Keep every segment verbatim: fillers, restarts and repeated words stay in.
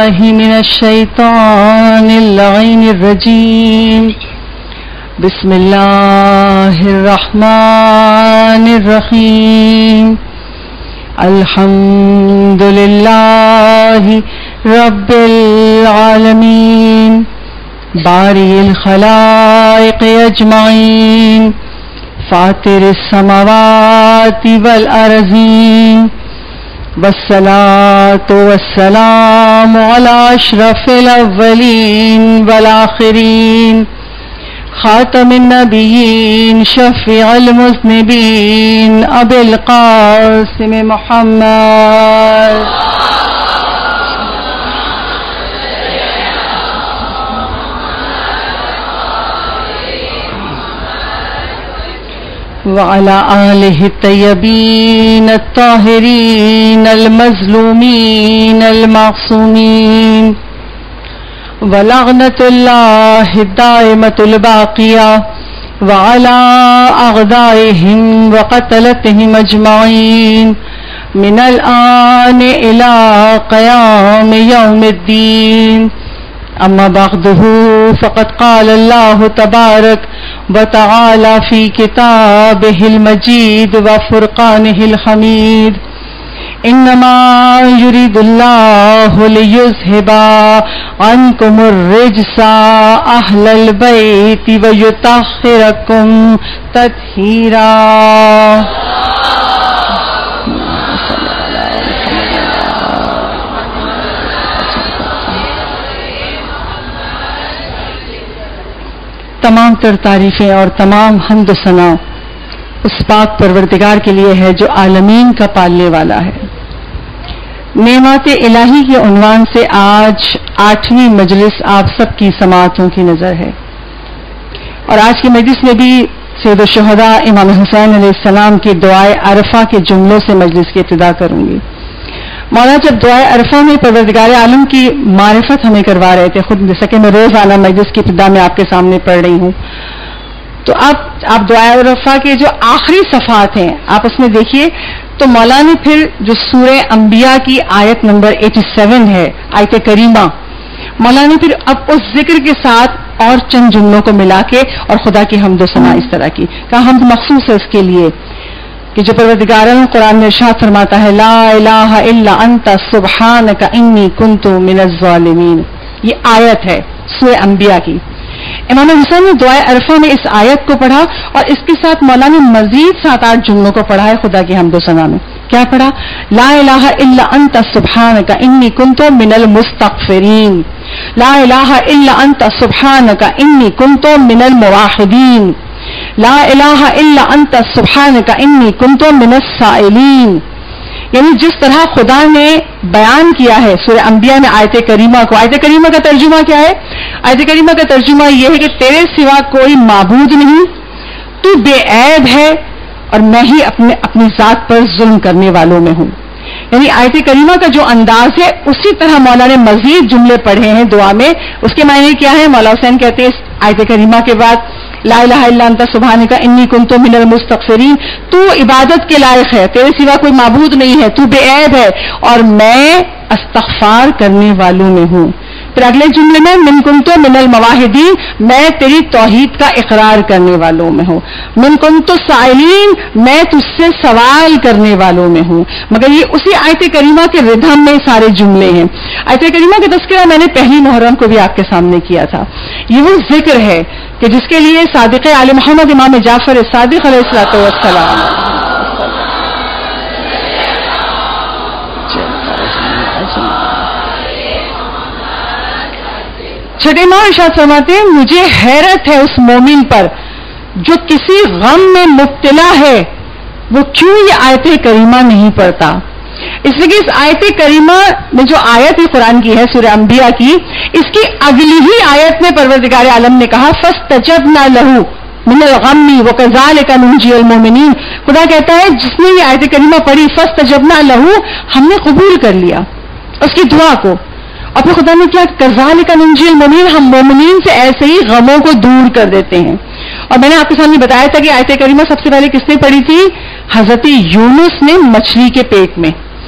بالله من الشيطان اللعين الرجيم بسم الله الرحمن الرحيم الحمد لله رب العالمين بارئ الخلائق أجمعين فاطر السماوات والأرضين والصلاة والسلام على أشرف الأولين والآخرين خاتم النبيين شفيع المذنبين أبي القاسم محمد وعلى آله الطيبين الطاهرين المظلومين المعصومين ولعنة الله الدائمة الباقية وعلى أعدائهم وقتلتهم أجمعين من الآن إلى قيام يوم الدين أما بعده فقد قال الله تبارك وتعالى في كتابه المجيد وفرقانه الحميد إنما يريد الله ليذهب عنكم الرجس أهل البيت ويطهركم تطهيرا. تمام تر تعریفیں اور تمام حمد و ثنا اس پاک پروردگار کے لیے ہے جو عالمین کا پالنے والا ہے. نعمت الہی کے عنوان سے آج آٹھویں مجلس آپ سب کی سماعتوں کی نظر ہے اور آج کی مجلس میں بھی سید الشہداء امام حسین علیہ السلام کی دعائے عرفہ کے جملوں سے مجلس کی ابتدا کروں گی. مولانا جب دعائے عرفہ میں پروردگار عالم کی معرفت ہمیں کروا رہے تھے، خود جیسا کہ میں روزانہ مجلس کی ابتدا میں آپ کے سامنے پڑھ رہی ہوں، تو اب آپ دعائے عرفہ کے جو آخری صفحات ہیں آپ اس میں دیکھیے تو مولانا نے پھر جو سورہ انبیاء کی آیت نمبر ساٹھ ہے، آیت کریمہ، مولانا نے پھر اب اس ذکر کے ساتھ اور چند جملوں کو ملا کے اور خدا کی حمد و ثنا اس طرح کی کہا حمد مخصوص ہے اس کے لیے کہ جو پروردگار قرآن میں ارشاد فرماتا ہے لا الہ الا انت سبحانک انی کنت من الظالمین. یہ آیت ہے سورہ انبیاء کی. امام حسین نے دعائے عرفہ میں اس آیت کو پڑھا اور اس کے ساتھ مولانا نے مزید سات آٹھ جملوں کو پڑھا ہے خدا کی حمد و ثنا میں. کیا پڑھا؟ لا الہ الا انت سبحانک انی کنت من المستغفرین، لا الہ الا انت سبحانک انی کنت من الموحدین، لا الہ الا انت سبحانک انی کنت من السائلین. یعنی جس طرح خدا نے بیان کیا ہے سورہ انبیاء میں آیت کریمہ کو، آیت کریمہ کا ترجمہ کیا ہے؟ آیت کریمہ کا ترجمہ یہ ہے کہ تیرے سوا کوئی معبود نہیں، تو بے عیب ہے اور میں ہی اپنے اپنی ذات پر ظلم کرنے والوں میں ہوں. یعنی آیت کریمہ کا جو انداز ہے اسی طرح مولا نے مزید جملے پڑھے ہیں دعا میں. اس کے معنی کیا ہے؟ مولا حسین کہتے ہیں اس آیت کریمہ کے بعد لا الہ الا انت سبحانک انی کنت من المستغفرین، تو عبادت کے لائق ہے، تیرے سوا کوئی معبود نہیں ہے، تو بے عیب ہے اور میں استغفار کرنے والوں میں ہوں. پھر اگلے جملے میں من کنت من المواحدین، میں تیری توحید کا اقرار کرنے والوں میں ہوں. من کنت سائلین، میں تجھ سے سوال کرنے والوں میں ہوں. مگر یہ اسی آیت کریمہ کے ردھم میں سارے جملے ہیں. آیت کریمہ کا تذکرہ میں نے پہلی محرم کو بھی آپ کے سامنے کیا تھا. یہ وہ ذکر ہے کہ جس کے لیے صادق آل محمد امام جعفر صادق علیہ الصلوۃ والسلام چھٹے ماہ ارشاد فرماتے ہیں مجھے حیرت ہے اس مومن پر جو کسی غم میں مبتلا ہے وہ کیوں یہ آیت کریمہ نہیں پڑھتا. اس لیے کہ اس آیت کریمہ میں جو آیت قرآن کی ہے سورہ انبیاء کی، اس کی اگلی ہی آیت میں پروردگار عالم نے کہا فاستجبنا له من الغم وكذلك ننجي المؤمنین. خدا کہتا ہے جس نے یہ آیت کریمہ پڑھی فاستجبنا له، ہم نے قبول کر لیا اس کی دعا کو. اور پھر خدا نے کیا؟ كذلك ننجي المؤمنین، ہم مومنین سے ایسے ہی غموں کو دور کر دیتے ہیں. اور میں نے آپ کے سامنے بتایا تھا کہ آیت کریمہ سب سے پہلے کس نے پڑھی تھی؟ حضرت یونس نے مچھلی کے پیٹ میں.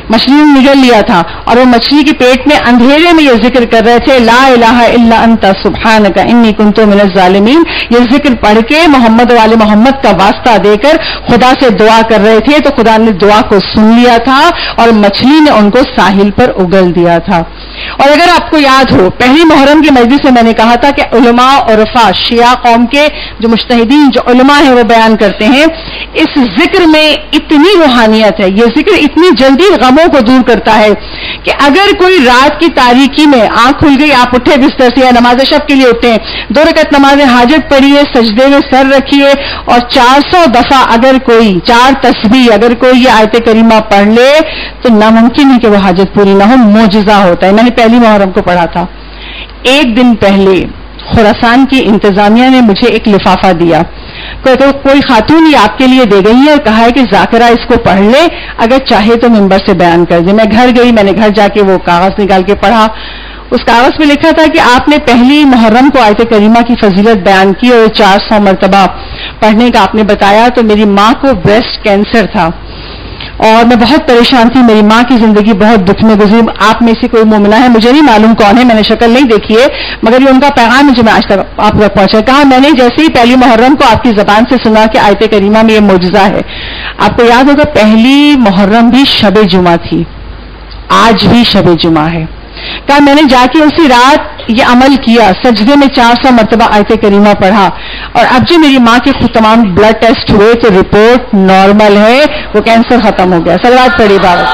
مچھلی نے نگل لیا تھا اور وہ مچھلی کے پیٹ میں اندھیرے میں یہ ذکر کر رہے تھے لا الہ الا انت سبحانک انی کنت من الظالمین. یہ ذکر پڑھ کے محمد والے محمد کا واسطہ دے کر خدا سے دعا کر رہے تھے تو خدا نے دعا کو سن لیا تھا اور مچھلی نے ان کو ساحل پر اگل دیا تھا. اور اگر آپ کو یاد ہو پہلی محرم کی مجلس میں میں نے کہا تھا کہ علماء اور عرفاء شیعہ قوم کے جو مجتہدین جو علماء ہیں وہ بیان کرتے ہیں اس ذکر میں اتنی روحانیت ہے, یہ ذکر اتنی جلدی غموں کو دور کرتا ہے کہ اگر کوئی رات کی تاریکی میں آنکھ کھل گئی, آپ اٹھے بستر سے یا نماز شب کے لیے اٹھے, دو رکعت نماز حاجت پڑھیے, سجدے میں سر رکھیے اور چار سو دفعہ اگر کوئی چار تسبیح اگر کوئی یہ آیت کریمہ پڑھ لے تو ناممکن ہے کہ وہ حاجت پوری نہ ہو, معجزہ ہوتا ہے. میں نے پہلی محرم کو پڑھا تھا. ایک دن پہلے خراسان کی انتظامیہ نے مجھے ایک لفافہ دیا, کوئی خاتون یہ آپ کے لیے دے گئی ہے اور کہا ہے کہ ذاکرہ اس کو پڑھ لے, اگر چاہے تو ممبر سے بیان کر دے. میں گھر گئی, میں نے گھر جا کے وہ کاغذ نکال کے پڑھا. اس کاغذ میں لکھا تھا کہ آپ نے پہلی محرم کو آیت کریمہ کی فضیلت بیان کی اور چار سو مرتبہ پڑھنے کا آپ نے بتایا. تو میری ماں کو بریسٹ کینسر تھا اور میں بہت پریشان تھی, میری ماں کی زندگی بہت دکھ میں گزری. آپ میں سے کوئی مومنہ ہے, مجھے نہیں معلوم کون ہے, میں نے شکل نہیں دیکھی ہے, مگر یہ ان کا پیغام مجھے آج تک آپ تک پہنچا. کہا میں نے جیسے ہی پہلی محرم کو آپ کی زبان سے سنا کہ آیت کریمہ میں یہ معجزہ ہے. آپ کو یاد ہوگا پہلی محرم بھی شب جمعہ تھی, آج بھی شب جمعہ ہے. کہا میں نے جا کے اسی رات یہ عمل کیا, سجدے میں چار سو مرتبہ آیت کریمہ پڑھا اور اب جو میری ماں کے خود تمام بلڈ ٹیسٹ ہوئے تو رپورٹ نارمل ہے, وہ کینسر ختم ہو گیا. صلوات پڑھی بابا.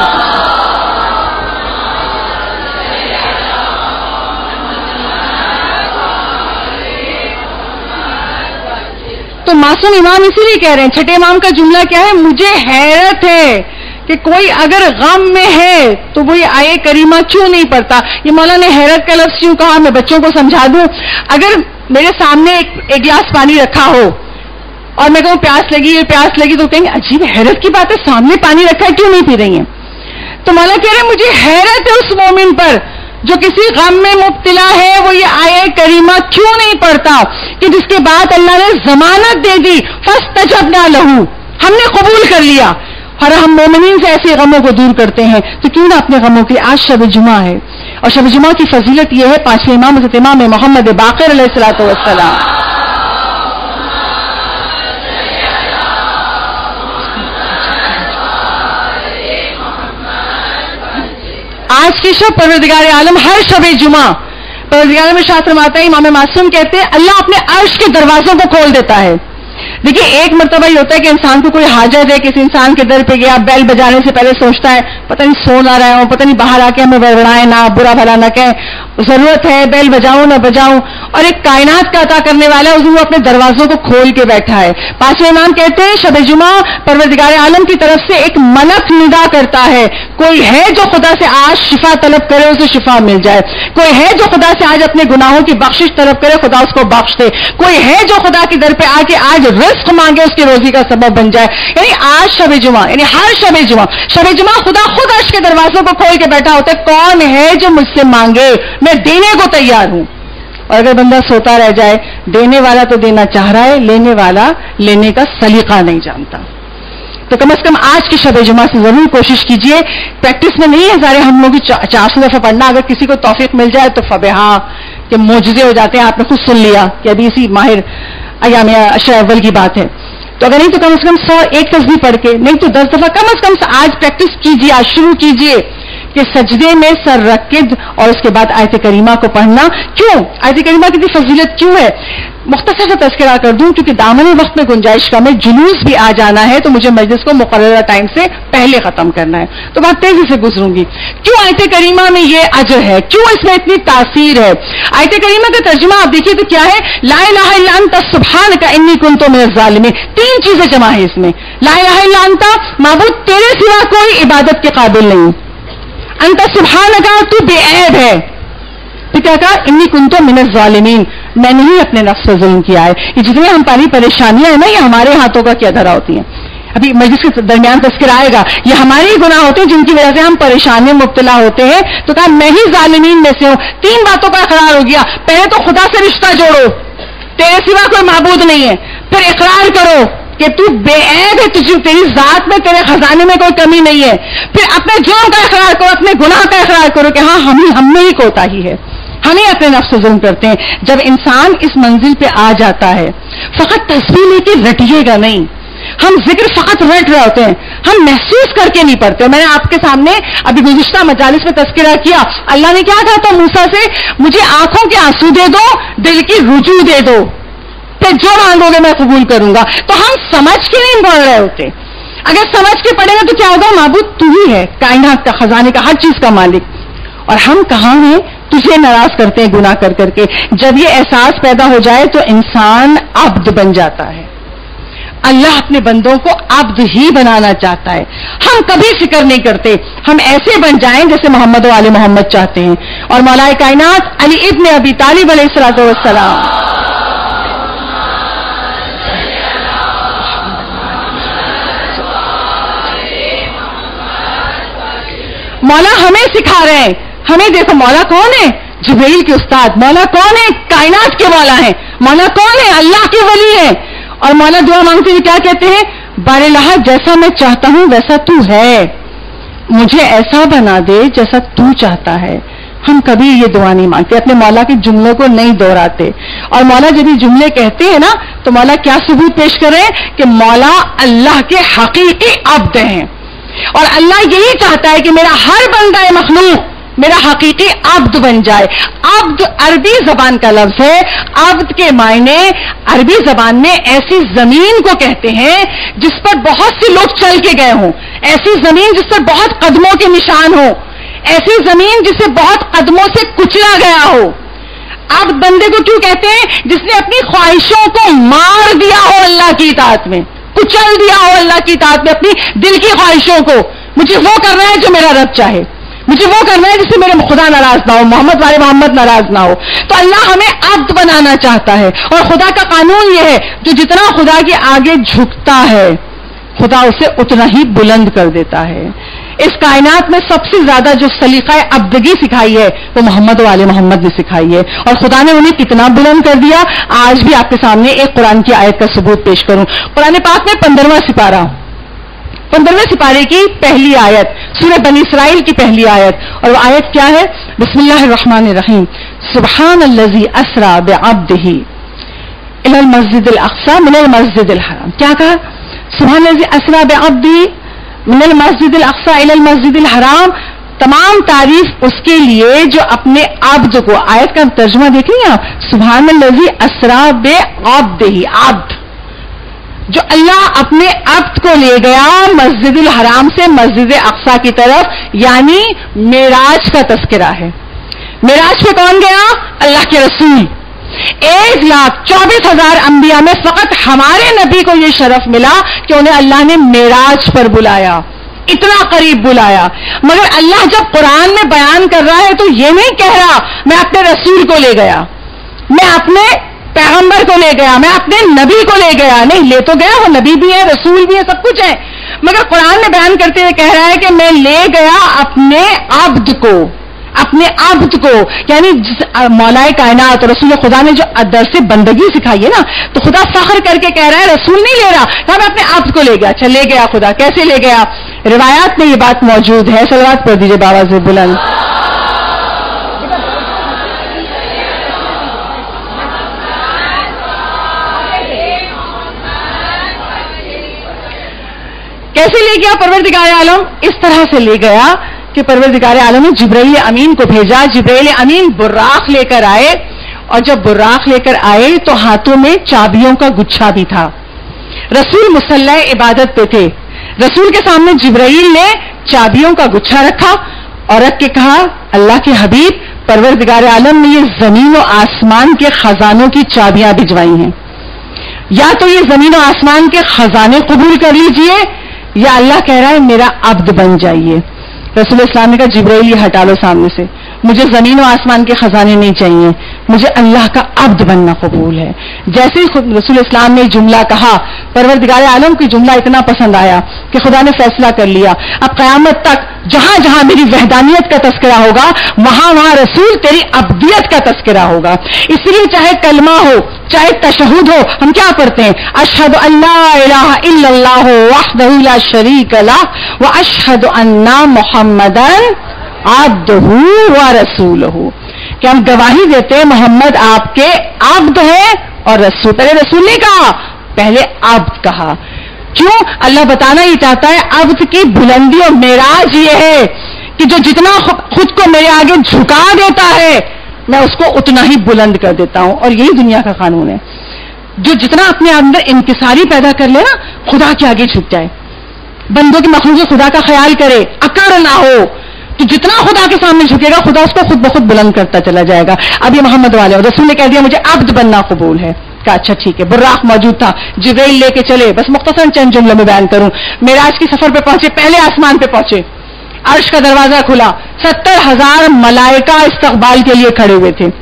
تو معصوم امام اسی لیے کہہ رہے ہیں, چھٹے امام کا جملہ کیا ہے, مجھے حیرت ہے کہ کوئی اگر غم میں ہے تو وہ یہ آیت کریمہ کیوں نہیں پڑھتا. یہ مولا نے حیرت کا لفظ کیوں کہا, میں بچوں کو سمجھا دوں. اگر میرے سامنے ایک, ایک گلاس پانی رکھا ہو اور میں کہوں پیاس لگی ہے پیاس لگی تو کہیں گے عجیب حیرت کی بات ہے, سامنے پانی رکھا ہے کیوں نہیں پی رہی ہیں. تو مولا کہہ رہے مجھے حیرت ہے اس مومن پر جو کسی غم میں مبتلا ہے, وہ یہ آیت کریمہ کیوں نہیں پڑھتا کہ جس کے بعد اللہ نے ضمانت دے دی فاستجبنا لہ, ہم نے قبول کر لیا. اور ہم مومنین سے ایسے غموں کو دور کرتے ہیں تو کیوں نہ اپنے غموں کی. آج شب جمعہ ہے اور شب جمعہ کی فضیلت یہ ہے, پانچویں امام حضرت امام محمد باقر علیہ الصلوۃ والسلام آج کی شب پروردگار عالم ہر شب جمعہ پروردگار میں شاہ فرماتا ہے, امام معصوم کہتے ہیں اللہ اپنے عرش کے دروازوں کو کھول دیتا ہے. دیکھیے ایک مرتبہ یہ ہوتا ہے کہ انسان کو کوئی حاجت ہے, کسی انسان کے در پہ گیا, بیل بجانے سے پہلے سوچتا ہے پتہ نہیں سو نہ رہا ہوں, پتہ نہیں باہر آ کے ہمیں بڑبڑائیں نہ, برا بھلا نہ کہیں, ضرورت ہے بیل بجاؤں نہ بجاؤں. اور ایک کائنات کا عطا کرنے والا ہے, اس وہ اپنے دروازوں کو کھول کے بیٹھا ہے. پانچویں امام کہتے ہیں شب جمعہ پروردگار عالم کی طرف سے ایک ملک ندا کرتا ہے, کوئی ہے جو خدا سے آج شفا طلب کرے اسے شفا مل جائے, کوئی ہے جو خدا سے آج اپنے گناہوں کی بخشش طلب کرے خدا اس کو بخش دے, کوئی ہے جو خدا کے در پہ آ کے آج رزق مانگے اس کی روزی کا سبب بن جائے. یعنی آج شب جمعہ, یعنی ہر شب جمعہ شب جمعہ خدا خود عرش کے دروازوں کو کھول کے بیٹھا ہوتا ہے, کون ہے جو مجھ سے مانگے میں دینے کو تیار ہوں. اور اگر بندہ سوتا رہ جائے, دینے والا تو دینا چاہ رہا ہے, لینے والا لینے کا سلیقہ نہیں جانتا. تو کم از کم آج کی شب جمعہ سے ضرور کوشش کیجئے, پریکٹس میں نہیں ہے سارے ہم لوگ چار سو دفعہ پڑھنا, اگر کسی کو توفیق مل جائے تو فبہا کہ معجزے ہو جاتے ہیں. آپ نے خود سن لیا کہ ابھی اسی ماہر ایام عشر اول کی بات ہے. تو اگر نہیں تو کم از کم سو ایک تسبیح پڑھ کے, نہیں تو دس دفعہ کم از کم آج پریکٹس کیجیے, آج شروع کیجیے کہ سجدے میں سر رکھ کے اور اس کے بعد آیت کریمہ کو پڑھنا. کیوں آیت کریمہ کی فضیلت کیوں ہے, مختصر سے تذکرہ کر دوں کیونکہ دامن وقت میں گنجائش کم ہے, جلوس بھی آ جانا ہے تو مجھے مجلس کو مقررہ ٹائم سے پہلے ختم کرنا ہے, تو بات تیزی سے گزروں گی. کیوں آیت کریمہ میں یہ اجر ہے, کیوں اس میں اتنی تاثیر ہے. آیت کریمہ کا ترجمہ آپ دیکھیے تو کیا ہے, لا الہ الا انت سبحانک انی کنت من الظالمین. تین چیزیں جمع ہے اس میں, لا الہ الا انت معبود تیرے سوا کوئی عبادت کے قابل نہیں, انت سبحانک تو بے عیب ہے. تو کیا کہا, انی کنت من الظالمین, میں نے ہی اپنے نفس سے ظلم کیا ہے. یہ جتنے ہماری پریشانیاں ہیں نا یہ ہمارے ہاتھوں کا کیا دھرا ہوتی ہیں. ابھی مجلس کے درمیان تذکرہ آئے گا, یہ ہمارے ہی گناہ ہوتے ہیں جن کی وجہ سے ہم پریشانیوں میں مبتلا ہوتے ہیں. تو کہا میں ہی ظالمین میں سے ہوں. تین باتوں کا اقرار ہو گیا, پہلے تو خدا سے رشتہ جوڑو, تیرے سوا کوئی معبود نہیں ہے. پھر اقرار کرو کہ تو بے عیب ہے، تجھے تیری ذات میں تیرے خزانے میں کوئی کمی نہیں ہے. پھر اپنے جرم کا اقرار کرو، اپنے گناہ کا اقرار کرو کہ ہاں ہم ہی ہم میں ہی کوتاہی ہے، ہم ہی اپنے نفس سے ظلم کرتے ہیں. جب انسان اس منزل پہ آ جاتا ہے فقط تسبیح لے کے رٹیے گا نہیں، ہم ذکر فقط رٹ رہے ہوتے ہیں، ہم محسوس کر کے نہیں پڑھتے. میں نے آپ کے سامنے ابھی گزشتہ مجالس میں تذکرہ کیا، اللہ نے کیا کہا تھا موسیٰ سے، مجھے آنکھوں کے آنسو دے دو، دل کی رجوع دے دو، پھر جو مانگو گے میں قبول کروں گا. تو ہم سمجھ کے نہیں پڑھ رہے ہوتے. اگر سمجھ کے پڑھیں گے تو کیا ہوگا، معبود تو ہی ہے، کائنات کا، خزانے کا، ہر چیز کا مالک. اور ہم کہاں ہیں، تجھے ناراض کرتے ہیں گناہ کر کر کے. جب یہ احساس پیدا ہو جائے تو انسان عبد بن جاتا ہے. اللہ اپنے بندوں کو عبد ہی بنانا چاہتا ہے. ہم کبھی فکر نہیں کرتے ہم ایسے بن جائیں جیسے محمد و آل محمد چاہتے ہیں. اور مولا کائنات علی ابن ابی طالب علیہ الصلوۃ والسلام مولا ہمیں سکھا رہے ہیں. ہمیں دیکھو مولا کون ہے، جبریل کے استاد. مولا کون ہے، کائنات کے مولا ہیں. مولا کون ہے، اللہ کے ولی ہیں. اور مولا دعا مانگتے ہوئے کیا کہتے ہیں، بار الہ جیسا میں چاہتا ہوں ویسا تو ہے، مجھے ایسا بنا دے جیسا تو چاہتا ہے. ہم کبھی یہ دعا نہیں مانگتے، اپنے مولا کے جملوں کو نہیں دہراتے. اور مولا جب یہ جملے کہتے ہیں نا تو مولا کیا ثبوت پیش کر رہے ہیں کہ مولا اللہ کے حقیقی عبد ہیں. اور اللہ یہی چاہتا ہے کہ میرا ہر بندہ مخلوق میرا حقیقی عبد بن جائے. عبد عربی زبان کا لفظ ہے. عبد کے معنی عربی زبان میں ایسی زمین کو کہتے ہیں جس پر بہت سے لوگ چل کے گئے ہوں، ایسی زمین جس پر بہت قدموں کے نشان ہو، ایسی زمین جسے بہت قدموں سے کچلا گیا ہو. عبد بندے کو کیوں کہتے ہیں، جس نے اپنی خواہشوں کو مار دیا ہو اللہ کی اطاعت میں، کچل دیا ہو اللہ کی اطاعت میں اپنی دل کی خواہشوں کو. مجھے وہ کرنا ہے جو میرا رب چاہے، مجھے وہ کرنا ہے جس سے میرے خدا ناراض نہ ہو، محمد والے محمد ناراض نہ ہو. تو اللہ ہمیں عبد بنانا چاہتا ہے. اور خدا کا قانون یہ ہے، جو جتنا خدا کے آگے جھکتا ہے خدا اسے اتنا ہی بلند کر دیتا ہے. اس کائنات میں سب سے زیادہ جو سلیقہ عبدگی سکھائی ہے وہ محمد والے محمد نے سکھائی ہے. اور خدا نے انہیں کتنا بلند کر دیا. آج بھی آپ کے سامنے ایک قرآن کی آیت کا ثبوت پیش کروں. قرآن پاک میں پندرہواں سپارہ، پندرہویں سپارے کی پہلی آیت، سورہ بنی اسرائیل کی پہلی آیت. اور وہ آیت کیا ہے، بسم اللہ الرحمن الرحیم، سبحان الذی اسری بعبدہ الی المسجد الاقصی من المسجد الحرام. کیا کہا، سبحان الذی اسری بعبدہ من المسجد الاقصی الی المسجد الحرام. تمام تعریف اس کے لیے جو اپنے عبد کو، آیت کا ترجمہ دیکھیں گے آپ، سبحان الذی اسری بعبدہ، عبد جو اللہ اپنے عبد کو لے گیا مسجد الحرام سے مسجد اقصی کی طرف، یعنی معراج کا تذکرہ ہے. معراج پہ کون گیا، اللہ کے رسول. ایک لاکھ چوبیس ہزار انبیاء میں فقط ہمارے نبی کو یہ شرف ملا کہ انہیں اللہ نے معراج پر بلایا، اتنا قریب بلایا. مگر اللہ جب قرآن میں بیان کر رہا ہے تو یہ نہیں کہہ رہا میں اپنے رسول کو لے گیا، میں اپنے پیغمبر کو لے گیا، میں اپنے نبی کو لے گیا. نہیں، لے تو گیا، وہ نبی بھی ہے، رسول بھی ہے، سب کچھ ہے. مگر قرآن میں بیان کرتے ہوئے کہہ رہا ہے کہ میں لے گیا اپنے عبد کو، اپنے عبد کو. یعنی مولا کائنات رسول خدا نے جو درس بندگی سکھائی ہے نا، تو خدا فخر کر کے کہہ رہا ہے رسول نہیں لے رہا، کہ میں اپنے عبد کو لے گیا. اچھا، لے گیا خدا، کیسے لے گیا؟ روایات میں یہ بات موجود ہے. صلوات پڑھ دیجیے بابا سے بلند. کیسے لے گیا پروردگار عالم؟ اس طرح سے لے گیا کہ پروردگار عالم نے جبرائیل امین کو بھیجا. جبرائیل امین براق لے کر آئے، اور جب براق لے کر آئے تو ہاتھوں میں چابیوں کا گچھا بھی تھا. رسول مصلی عبادت پہ تھے. رسول کے سامنے جبرائیل نے چابیوں کا گچھا رکھا اور رکھ کے کہا، اللہ کے حبیب، پروردگار عالم نے یہ زمین و آسمان کے خزانوں کی چابیاں بھجوائی ہیں، یا تو یہ زمین و آسمان کے خزانے قبول کر لیجئے، یا اللہ کہہ رہا ہے میرا عبد بن جائیے. رسول اسلام نے کہا جبرائیل یہ ہٹا لو سامنے سے، مجھے زمین و آسمان کے خزانے نہیں چاہیے، مجھے اللہ کا عبد بننا قبول ہے. جیسے ہی رسول اسلام نے جملہ کہا، پروردگار عالم کی جملہ اتنا پسند آیا کہ خدا نے فیصلہ کر لیا، اب قیامت تک جہاں جہاں میری وحدانیت کا تذکرہ ہوگا وہاں وہاں رسول تیری عبدیت کا تذکرہ ہوگا. اس لیے چاہے کلمہ ہو، چاہے تشہد ہو ہم کیا پڑھتے ہیں؟ اشہد ان لا الہ الا اللہ وحدہ لا شریک لہ واشہد ان محمدن عبدہ ورسولہ، کہ ہم گواہی دیتے ہیں محمد آپ کے عبد ہیں اور رسول. پہلے رسول نہیں کہا، پہلے عبد کہا. کیوں؟ اللہ بتانا یہ چاہتا ہے عبد کی بلندی اور معراج یہ ہے کہ جو جتنا خود کو میرے آگے جھکا دیتا ہے میں اس کو اتنا ہی بلند کر دیتا ہوں. اور یہی دنیا کا قانون ہے. جو جتنا اپنے اندر انکساری پیدا کر لے نا، خدا کے آگے جھک جائے، بندوں کی مخلوق خدا کا خیال کرے، اکڑ نہ ہو، تو جتنا خدا کے سامنے جھکے گا خدا اس کو خود بخود بلند کرتا چلا جائے گا. اب یہ محمد والے رسول نے کہہ دیا مجھے عبد بننا قبول ہے. کہا اچھا ٹھیک ہے. براق موجود تھا، جبریل لے کے چلے. بس مختصر چند جملوں میں بیان کروں. معراج کی سفر پہ پہنچے، پہلے آسمان پہ پہنچے، عرش کا دروازہ کھلا، ستر ہزار ملائکہ استقبال کے لیے کھڑے ہوئے تھے.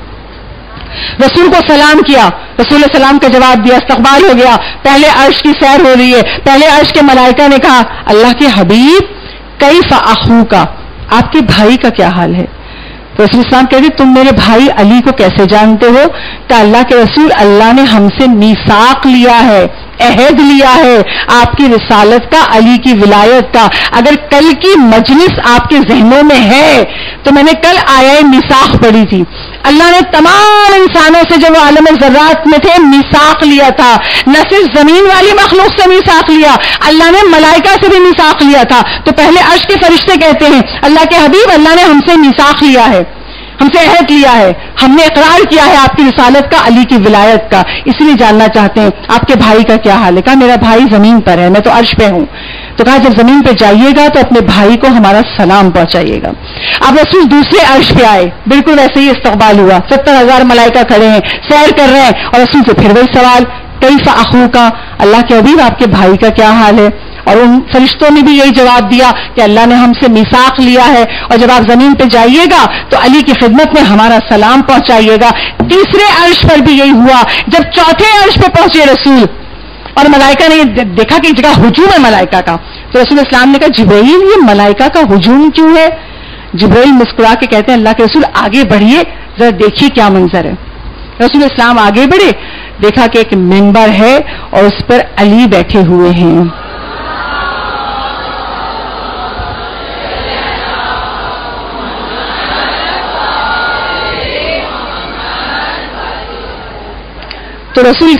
رسول کو سلام کیا، رسول سلام کا جواب دیا، استقبال ہو گیا. پہلے عرش کی سیر ہو رہی ہے. پہلے عرش کے ملائکہ نے کہا اللہ کے حبیب کیف اخوکا، آپ کے بھائی کا کیا حال ہے؟ تو رسول اسلام کہتے تم میرے بھائی علی کو کیسے جانتے ہو؟ کہ اللہ کے رسول اللہ نے ہم سے میثاق لیا ہے، عہد لیا ہے آپ کی رسالت کا، علی کی ولایت کا. اگر کل کی مجلس آپ کے ذہنوں میں ہے تو میں نے کل آیہ میثاق پڑھی تھی. اللہ نے تمام انسانوں سے جب وہ عالم ذرات میں تھے میثاق لیا تھا. نہ صرف زمین والی مخلوق سے میثاق لیا، اللہ نے ملائکہ سے بھی میثاق لیا تھا. تو پہلے عرش کے فرشتے کہتے ہیں اللہ کے حبیب اللہ نے ہم سے میثاق لیا ہے، ہم سے عہد لیا ہے، ہم نے اقرار کیا ہے آپ کی رسالت کا، علی کی ولایت کا. اس لیے جاننا چاہتے ہیں آپ کے بھائی کا کیا حال ہے؟ کہا میرا بھائی زمین پر ہے، میں تو عرش پہ ہوں. تو کہا جب زمین پہ جائیے گا تو اپنے بھائی کو ہمارا سلام پہنچائیے گا. اب رسول دوسرے عرش پہ آئے، بالکل ویسے ہی استقبال ہوا. ستر ہزار ملائکہ کھڑے ہیں، سیر کر رہے ہیں، اور رسول سے پھر وہی سوال کیف اخوکا، اللہ کے حبیب آپ کے بھائی کا کیا حال ہے؟ اور ان فرشتوں نے بھی یہی جواب دیا کہ اللہ نے ہم سے میثاق لیا ہے اور جب آپ زمین پہ جائیے گا تو علی کی خدمت میں ہمارا سلام پہنچائیے گا. تیسرے عرش پر بھی یہی ہوا. جب چوتھے عرش پہ پہنچے رسول اور ملائکہ نے دیکھا کہ جگہ ہجوم ہے ملائکہ کا، تو رسول اسلام نے کہا جبرائیل یہ ملائکہ کا ہجوم کیوں ہے؟ جبرائیل مسکرا کے کہتے ہیں اللہ کے رسول آگے بڑھیے ذرا دیکھیے کیا منظر ہے. رسول اسلام آگے بڑھے، دیکھا کہ ایک منبر ہے اور اس پر علی بیٹھے ہوئے ہیں. تو رسول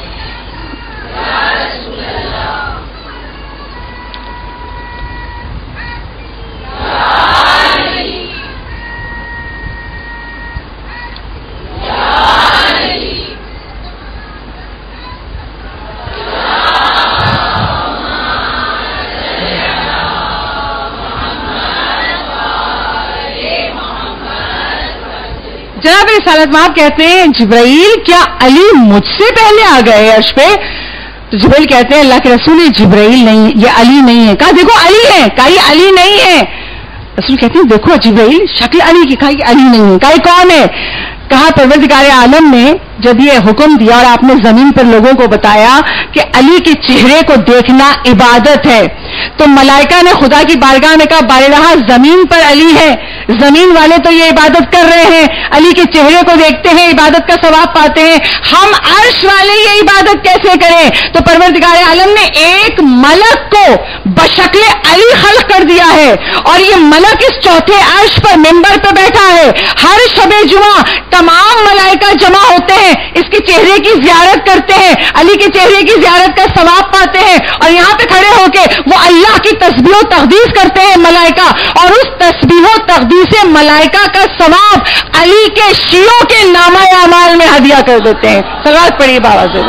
جناب رسالت مآب کہتے ہیں جبرائیل کیا علی مجھ سے پہلے آ گئے عرش پہ؟ تو جبرائیل کہتے ہیں اللہ کے رسول یہ جبرائیل نہیں، یہ علی نہیں ہے. کہا دیکھو علی ہے، کہا یہ علی نہیں ہے. رسول کہتے ہیں دیکھو جبرائیل شکل علی کی، کہا یہ علی نہیں ہے. کہا یہ کون ہے؟ کہا پروردگار عالم نے جب یہ حکم دیا اور آپ نے زمین پر لوگوں کو بتایا کہ علی کے چہرے کو دیکھنا عبادت ہے، تو ملائکہ نے خدا کی بارگاہ میں کہا بارگاہ زمین پر علی ہے، زمین والے تو یہ عبادت کر رہے ہیں، علی کے چہرے کو دیکھتے ہیں، عبادت کا ثواب پاتے ہیں، ہم عرش والے یہ عبادت کیسے کریں؟ تو پروردگار عالم نے ایک ملک کو بشکل علی خلق کر دیا ہے، اور یہ ملک اس چوتھے عرش پر منبر پہ بیٹھا ہے. ہر شب جمعہ تمام ملائکہ جمع ہوتے ہیں، اس کے چہرے کی زیارت کرتے ہیں، علی کے چہرے کی زیارت کا ثواب پاتے ہیں، اور یہاں پہ کھڑے ہو کے وہ اللہ کی تسبیح و تقدیس کرتے ہیں ملائکہ، اور اس تسبیح و تقدیس ملائکہ کا ثواب علی کے شیعوں کے نامہ اعمال میں ہدیہ کر دیتے ہیں. صلوات پڑھیے بابا سے.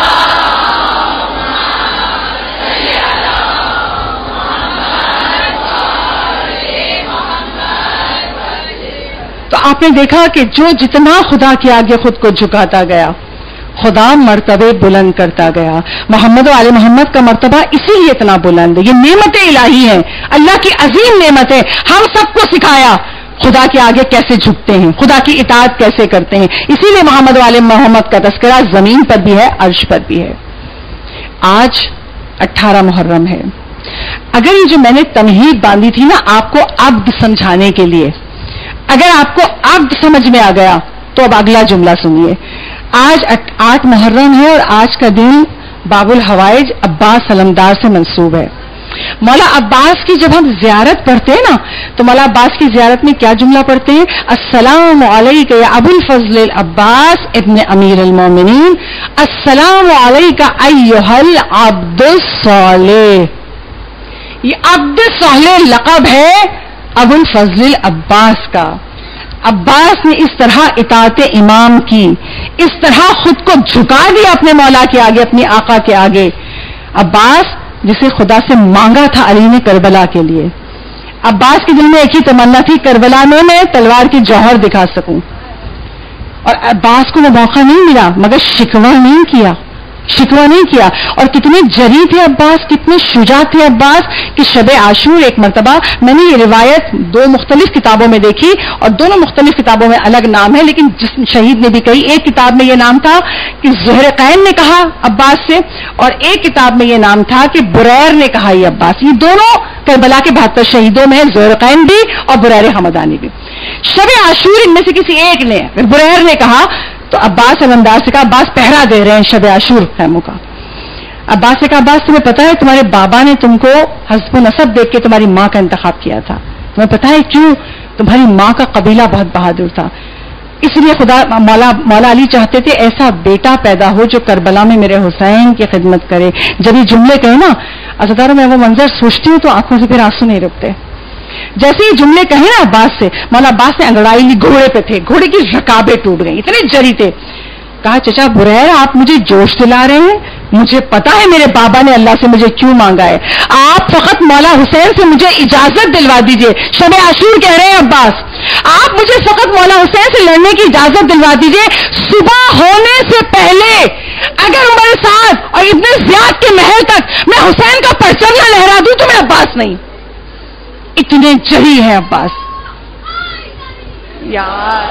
تو آپ نے دیکھا کہ جو جتنا خدا کے آگے خود کو جھکاتا گیا خدا مرتبے بلند کرتا گیا. محمد و آل محمد کا مرتبہ اسی لیے اتنا بلند ہے. یہ نعمت الہی ہیں، اللہ کی عظیم نعمت ہے. ہم سب کو سکھایا خدا کے آگے کیسے جھکتے ہیں، خدا کی اطاعت کیسے کرتے ہیں. اسی لیے محمد و آل محمد کا تذکرہ زمین پر بھی ہے، عرش پر بھی ہے. آج اٹھارہ محرم ہے. اگر یہ جو میں نے تمہید باندھی تھی نا آپ کو عبد سمجھانے کے لیے، اگر آپ کو عبد سمجھ میں آ گیا تو اب اگلا جملہ سنیے. آج آٹھ محرم ہے اور آج کا دن باب الحوائج عباس علمدار سے منسوب ہے. مولا عباس کی جب ہم زیارت پڑھتے ہیں نا تو مولا عباس کی زیارت میں کیا جملہ پڑھتے ہیں؟ السلام علیکہ یا ابو الفضل العباس ابن امیر المومنین، السلام علیکہ ایھا العبد الصالح. یہ عبد صالح لقب ہے ابو الفضل العباس کا. عباس نے اس طرح اطاعت امام کی، اس طرح خود کو جھکا دیا اپنے مولا کے آگے، اپنے آقا کے آگے. عباس جسے خدا سے مانگا تھا علی نے کربلا کے لیے. عباس کے دل میں ایک ہی تمنا تھی، کربلا میں میں تلوار کی جوہر دکھا سکوں. اور عباس کو وہ موقع نہیں ملا، مگر شکوہ نہیں کیا، شکوہ نہیں کیا. اور کتنے جری تھے عباس، کتنے شجاع تھے عباس کہ شب عاشور ایک مرتبہ، میں نے یہ روایت دو مختلف کتابوں میں دیکھی اور دونوں مختلف کتابوں میں الگ نام ہے، لیکن جس شہید نے بھی کہی. ایک کتاب میں یہ نام تھا کہ زہرقین نے کہا عباس سے، اور ایک کتاب میں یہ نام تھا کہ بریر نے کہا یہ عباس. یہ دونوں کربلا کے بہتر شہیدوں میں، زہرقین بھی اور بریر حمدانی بھی. شب عاشور ان میں سے کسی ایک نے، بریر نے کہا تو عباس علمدار سے کہا عباس پہرا دے رہے ہیں شب عاشور خیموں کا. عباس سے کہا عباس تمہیں پتا ہے تمہارے بابا نے تم کو حسب و نسب دیکھ کے تمہاری ماں کا انتخاب کیا تھا، تمہیں پتا ہے کیوں؟ تمہاری ماں کا قبیلہ بہت بہادر تھا، اس لیے خدا مولا مولا علی چاہتے تھے ایسا بیٹا پیدا ہو جو کربلا میں میرے حسین کی خدمت کرے. جب یہ جملے کہے نا عزاداروں میں وہ منظر سوچتی ہوں تو آنکھوں سے پھر آنسو نہیں رکتے. جیسے یہ جملے کہیں نا عباس سے، مولا عباس نے انگڑائی لی، گھوڑے پہ تھے، گھوڑے کی رکابیں ٹوٹ گئیں، اتنے جری تھے. کہا چچا بریر آپ مجھے جوش دلا رہے ہیں، مجھے پتا ہے میرے بابا نے اللہ سے مجھے کیوں مانگا ہے، آپ فقط مولا حسین سے مجھے اجازت دلوا دیجئے. شب عاشور کہہ رہے ہیں عباس، آپ مجھے فقط مولا حسین سے لڑنے کی اجازت دلوا دیجئے، صبح ہونے سے پہلے اگر عمر سعد اور ابن زیاد کے محل تک میں حسین کا پرچم نہ لہرا دوں تو میں عباس نہیں. اتنے جری ہے عباس. یار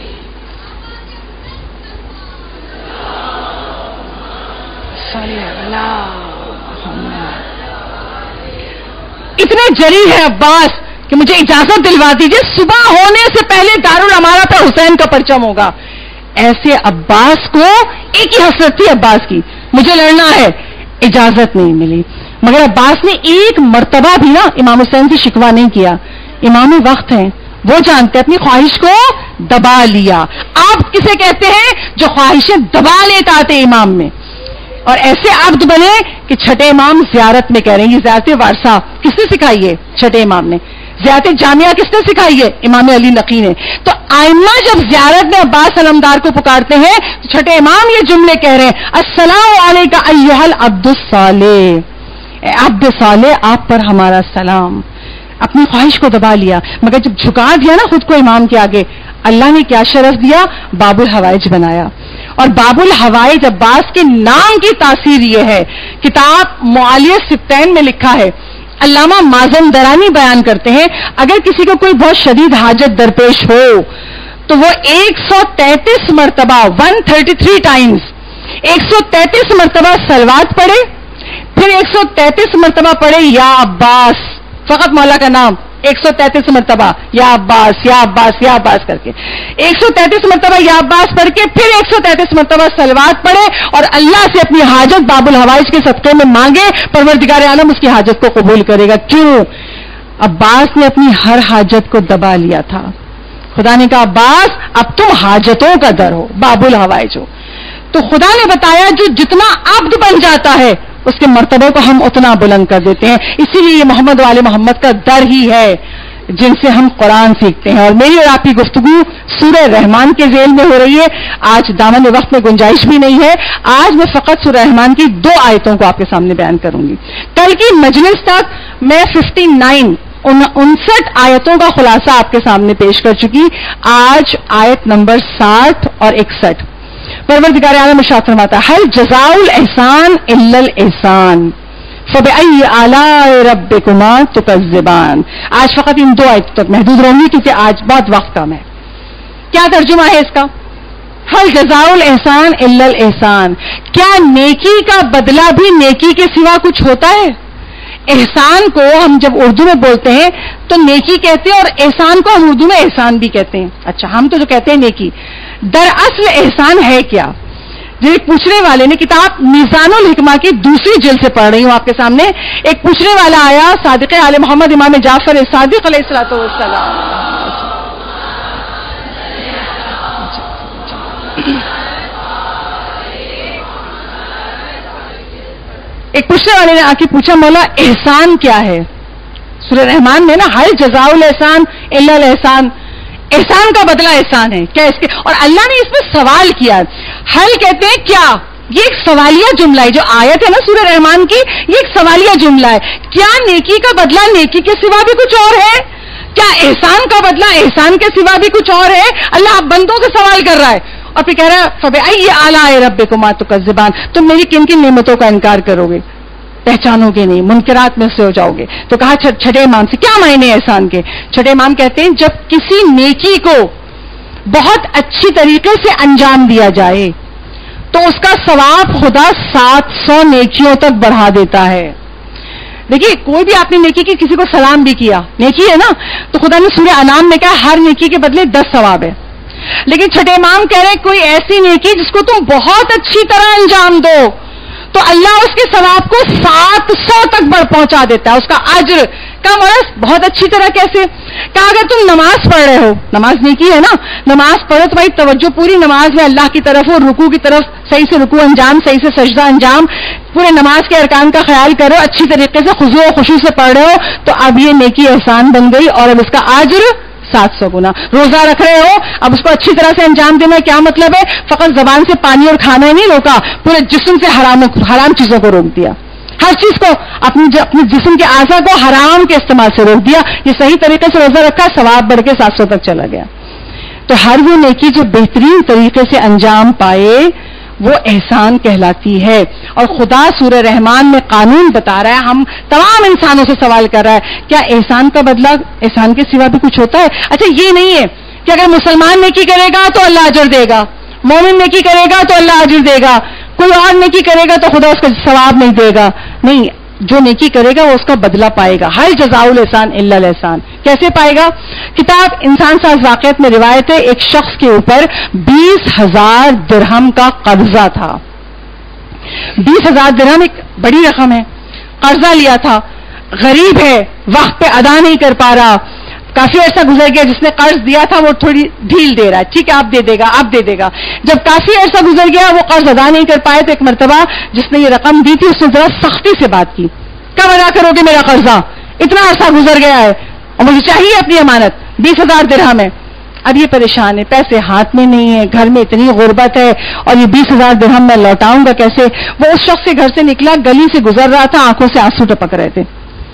اتنے جری ہے عباس کہ مجھے اجازت دلوا دیجیے، صبح ہونے سے پہلے دارالامارہ پہ حسین کا پرچم ہوگا. ایسے عباس کو ایک ہی حسرت تھی عباس کی، مجھے لڑنا ہے، اجازت نہیں ملی. مگر عباس نے ایک مرتبہ بھی نا امام حسین سے شکوہ نہیں کیا. امام وقت ہیں، وہ جانتے اپنی خواہش کو دبا لیا. آپ کسے کہتے ہیں؟ جو خواہشیں دبا لیتا آتے امام میں، اور ایسے عبد بنے کہ چھٹے امام زیارت میں کہہ رہے ہیں. یہ زیارت وارثہ کس نے سکھائی ہے؟ چھٹے امام نے. زیارت جامعہ کس نے سکھائی ہے؟ امام علی نقی نے. تو آئمہ جب زیارت میں عباس علمدار کو پکارتے ہیں تو چھٹے امام یہ جملے کہہ رہے ہیں، السلام علیکہ ایھا العبد الصالح، اے عبد صالح آپ پر ہمارا سلام. اپنی خواہش کو دبا لیا، مگر جب جھکا دیا نا خود کو امام کے آگے، اللہ نے کیا شرف دیا؟ باب الحوائج بنایا. اور باب الحوائج عباس کے نام کی تاثیر یہ ہے، کتاب معالیہ ستین میں لکھا ہے، علامہ مازن درانی بیان کرتے ہیں، اگر کسی کو کوئی بہت شدید حاجت درپیش ہو تو وہ ایک سو تینتیس مرتبہ ون تھرٹی تھری ٹائمز ایک سو تینتیس مرتبہ صلوات پڑھے، پھر ایک سو تینتیس مرتبہ پڑھے یا عباس، فقط مولا کا نام ایک سو تینتیس مرتبہ یا عباس یا عباس یا عباس کر کے، ایک سو تینتیس مرتبہ یا عباس پڑھ کے پھر ایک سو تینتیس مرتبہ صلوات پڑھے اور اللہ سے اپنی حاجت باب الحوائج کے صدقے میں مانگے، پروردگار عالم اس کی حاجت کو قبول کرے گا. کیوں؟ عباس نے اپنی ہر حاجت کو دبا لیا تھا. خدا نے کہا عباس اب تم حاجتوں کا در ہو، باب الحوائج ہو. تو خدا نے بتایا جو جتنا عبد بن جاتا ہے اس کے مرتبے کو ہم اتنا بلند کر دیتے ہیں. اسی لیے یہ محمد والے محمد کا در ہی ہے جن سے ہم قرآن سیکھتے ہیں. اور میری اور آپ کی گفتگو سورہ رحمان کے ذیل میں ہو رہی ہے. آج دامن وقت میں گنجائش بھی نہیں ہے، آج میں فقط سورہ رحمان کی دو آیتوں کو آپ کے سامنے بیان کروں گی. کل کی مجلس تک میں ففٹی نائن انسٹھ آیتوں کا خلاصہ آپ کے سامنے پیش کر چکی. آج آیت نمبر ساٹھ اور اکسٹھ. پروردگار عالم ارشاد فرماتا ہے، هل جزاء الاحسان الا الاحسان فبأي آلاء ربكما تكذبان. آج فقط ان دو آیتوں تک محدود رہوں گی کیونکہ آج بہت وقت کم ہے. کیا ترجمہ ہے اس کا؟ هل جزاء الاحسان الا الاحسان، کیا نیکی کا بدلہ بھی نیکی کے سوا کچھ ہوتا ہے؟ احسان کو ہم جب اردو میں بولتے ہیں تو نیکی کہتے ہیں اور احسان کو ہم اردو میں احسان بھی کہتے ہیں. اچھا ہم تو جو کہتے ہیں نیکی، دراصل احسان ہے کیا؟ جو ایک پوچھنے والے نے کتاب میزان الحکمہ کی دوسری جلد سے پڑھ رہی ہوں آپ کے سامنے، ایک پوچھنے والا آیا صادق آل محمد امام جعفر صادق علیہ الصلوۃ والسلام، ایک پوچھنے والے نے آ کے پوچھا مولا احسان کیا ہے؟ سورہ رحمان میں نا ہر جزاء الاحسان الا الاحسان، احسان کا بدلہ احسان ہے کیا اس کے، اور اللہ نے اس میں سوال کیا، حل کہتے ہیں کیا، یہ ایک سوالیہ جملہ ہے، جو آیت ہے نا سورہ رحمان کی یہ ایک سوالیہ جملہ ہے، کیا نیکی کا بدلہ نیکی کے سوا بھی کچھ اور ہے؟ کیا احسان کا بدلہ احسان کے سوا بھی کچھ اور ہے؟ اللہ آپ بندوں سے سوال کر رہا ہے اور پھر کہہ رہا ہے فبأي آلاء ربكما تكذبان، تم میری کن کن نعمتوں کا انکار کرو گے، پہچانو گے نہیں، منکرات میں سے ہو جاؤ گے۔ تو کہا چھٹے امام سے کیا معنی احسان کے؟ چھٹے امام کہتے ہیں جب کسی نیکی کو بہت اچھی طریقے سے انجام دیا جائے تو اس کا ثواب خدا سات سو نیکیوں تک بڑھا دیتا ہے۔ دیکھیے کوئی بھی آپ نے نیکی کی، کسی کو سلام بھی کیا، نیکی ہے نا، تو خدا نے سورہ انعام میں کہا ہر نیکی کے بدلے دس ثواب ہے، لیکن چھٹے امام کہہ رہے کوئی ایسی نیکی جس کو تم بہت اچھی طرح انجام دو تو اللہ اس کے ثواب کو سات سو تک بڑھ پہنچا دیتا ہے، اس کا اجر کا مرض بہت اچھی طرح کیسے؟ کہا اگر تم نماز پڑھ رہے ہو، نماز نیکی ہے نا، نماز پڑھو تو بھائی توجہ پوری نماز میں اللہ کی طرف ہو، رکوع کی طرف صحیح سے رکوع انجام، صحیح سے سجدہ انجام، پورے نماز کے ارکان کا خیال کرو، اچھی طریقے سے خضوع و خشوع سے پڑھ رہے ہو تو اب یہ نیکی احسان بن گئی اور اب اس کا اجر سات سو گنا۔ روزہ رکھ رہے ہو، اب اس کو اچھی طرح سے انجام دینا کیا مطلب ہے؟ فقط زبان سے پانی اور کھانا ہی نہیں روکا، پورے جسم سے حرام حرام چیزوں کو روک دیا، ہر چیز کو اپنی اپنے جسم کے اعضاء کو حرام کے استعمال سے روک دیا، یہ صحیح طریقے سے روزہ رکھا، ثواب بڑھ کے سات سو تک چلا گیا۔ تو ہر وہ نیکی جو بہترین طریقے سے انجام پائے وہ احسان کہلاتی ہے، اور خدا سورہ رحمان میں قانون بتا رہا ہے، ہم تمام انسانوں سے سوال کر رہا ہے کیا احسان کا بدلہ احسان کے سوا بھی کچھ ہوتا ہے؟ اچھا یہ نہیں ہے کہ اگر مسلمان نیکی کرے گا تو اللہ اجر دے گا، مومن نیکی کرے گا تو اللہ اجر دے گا، کوئی اور نیکی کرے گا تو خدا اس کا ثواب نہیں دے گا، نہیں، جو نیکی کرے گا وہ اس کا بدلہ پائے گا، ہر جزاء الاحسان الا الاحسان۔ کیسے پائے گا؟ کتاب انسان ساز واقعات میں روایت ہے ایک شخص کے اوپر بیس ہزار درہم کا قرضہ تھا، بیس ہزار درہم ایک بڑی رقم ہے، قرضہ لیا تھا، غریب ہے، وقت پہ ادا نہیں کر پا رہا، کافی عرصہ گزر گیا، جس نے قرض دیا تھا وہ تھوڑی ڈھیل دے رہا ہے، ٹھیک ہے آپ دے دے گا آپ دے دے گا، جب کافی عرصہ گزر گیا وہ قرض ادا نہیں کر پائے تو ایک مرتبہ جس نے یہ رقم دی تھی اس نے ذرا سختی سے بات کی، کب ادا کرو گے میرا قرضہ؟ اتنا عرصہ گزر گیا ہے اور مجھے چاہیے اپنی امانت، بیس ہزار درہم ہے۔ اب یہ پریشان ہے، پیسے ہاتھ میں نہیں ہے، گھر میں اتنی غربت ہے اور یہ بیس ہزار درہم میں لوٹاؤں گا کیسے؟ وہ اس شخص کے گھر سے نکلا، گلی سے گزر رہا تھا، آنکھوں سے آنسو ٹپک رہے تھے،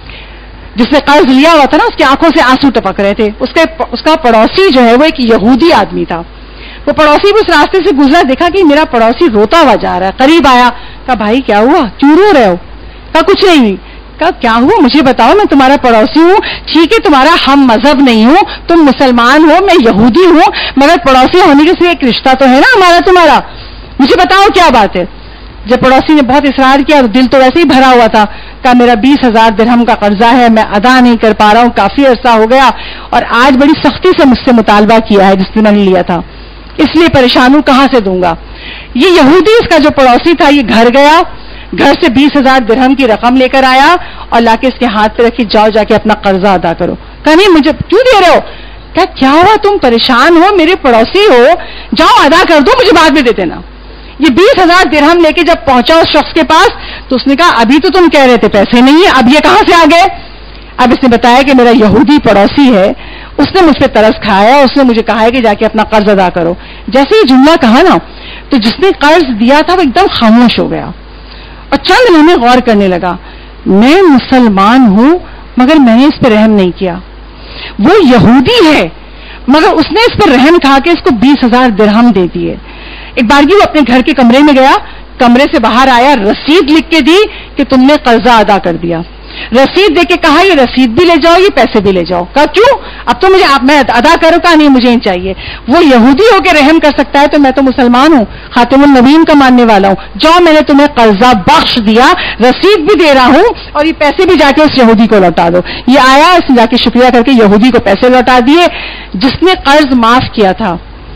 جس نے قرض لیا ہوا تھا نا اس کی آنکھوں سے آنسو ٹپک رہے تھے۔ اس کے اس کا پڑوسی جو ہے وہ ایک یہودی آدمی تھا، وہ پڑوسی بھی اس راستے سے گزرا، دیکھا کہ میرا پڑوسی روتا ہوا جا رہا ہے، قریب آیا، کہا بھائی کیا ہوا، کیوں رو رہے ہو؟ کہا کچھ نہیں۔ کہا کیا ہوا مجھے بتاؤ، میں تمہارا پڑوسی ہوں، ٹھیک ہے تمہارا ہم مذہب نہیں ہوں، تم مسلمان ہو، میں یہودی ہوں، مگر پڑوسی ہونے کے سے ایک رشتہ تو ہے نا ہمارا تمہارا، مجھے بتاؤ کیا بات ہے؟ جب پڑوسی نے بہت اصرار کیا، دل تو ویسے ہی بھرا ہوا تھا، کہا میرا بیس ہزار درہم کا قرضہ ہے، میں ادا نہیں کر پا رہا ہوں، کافی عرصہ ہو گیا اور آج بڑی سختی سے مجھ سے مطالبہ کیا ہے جس نے میں نے لیا تھا، اس لیے پریشان ہوں، کہاں سے دوں گا؟ یہ یہودی اس کا جو پڑوسی تھا یہ گھر گیا، گھر سے بیس ہزار درہم کی رقم لے کر آیا اور لا کے اس کے ہاتھ پہ رکھی، جاؤ جا کے اپنا قرضہ ادا کرو۔ کہا نہیں مجھے کیوں دے رہے ہو؟ کہا کیا ہوا تم پریشان ہو، میرے پڑوسی ہو، جاؤ ادا کر دو، مجھے بعد میں دے دینا۔ یہ بیس ہزار درہم لے کے جب پہنچا اس شخص کے پاس تو اس نے کہا ابھی تو تم کہہ رہے تھے پیسے نہیں ہے، اب یہ کہاں سے آ گئے؟ اب اس نے بتایا کہ میرا یہودی پڑوسی ہے، اس نے مجھ پہ ترس کھایا، اس نے مجھے کہا ہے کہ جا کے اپنا قرض ادا کرو۔ جیسے یہ جملہ کہا نا تو جس نے قرض دیا تھا وہ ایک دم خاموش ہو گیا اور چند لمحے غور کرنے لگا، میں مسلمان ہوں مگر میں نے اس پہ رحم نہیں کیا، وہ یہودی ہے مگر اس نے اس پر رحم کھا کے اس کو بیس ہزار درہم دے دیے۔ ایک بارگی وہ اپنے گھر کے کمرے میں گیا، کمرے سے باہر آیا، رسید لکھ کے دی کہ تم نے قرضہ ادا کر دیا، رسید دے کے کہا یہ رسید بھی لے جاؤ، یہ پیسے بھی لے جاؤ۔ کہا کیوں؟ اب تو مجھے میں ادا کروں، کہا نہیں مجھے نہیں چاہیے، وہ یہودی ہو کے رحم کر سکتا ہے تو میں تو مسلمان ہوں، خاتم النبیین کا ماننے والا ہوں، جاؤ میں نے تمہیں قرضہ بخش دیا، رسید بھی دے رہا ہوں اور یہ پیسے بھی جا کے اس یہودی کو لوٹا دو۔ یہ آیا، اس نے جا کے شکریہ کر کے یہودی کو پیسے لوٹا دیے۔ جس نے قرض معاف کیا تھا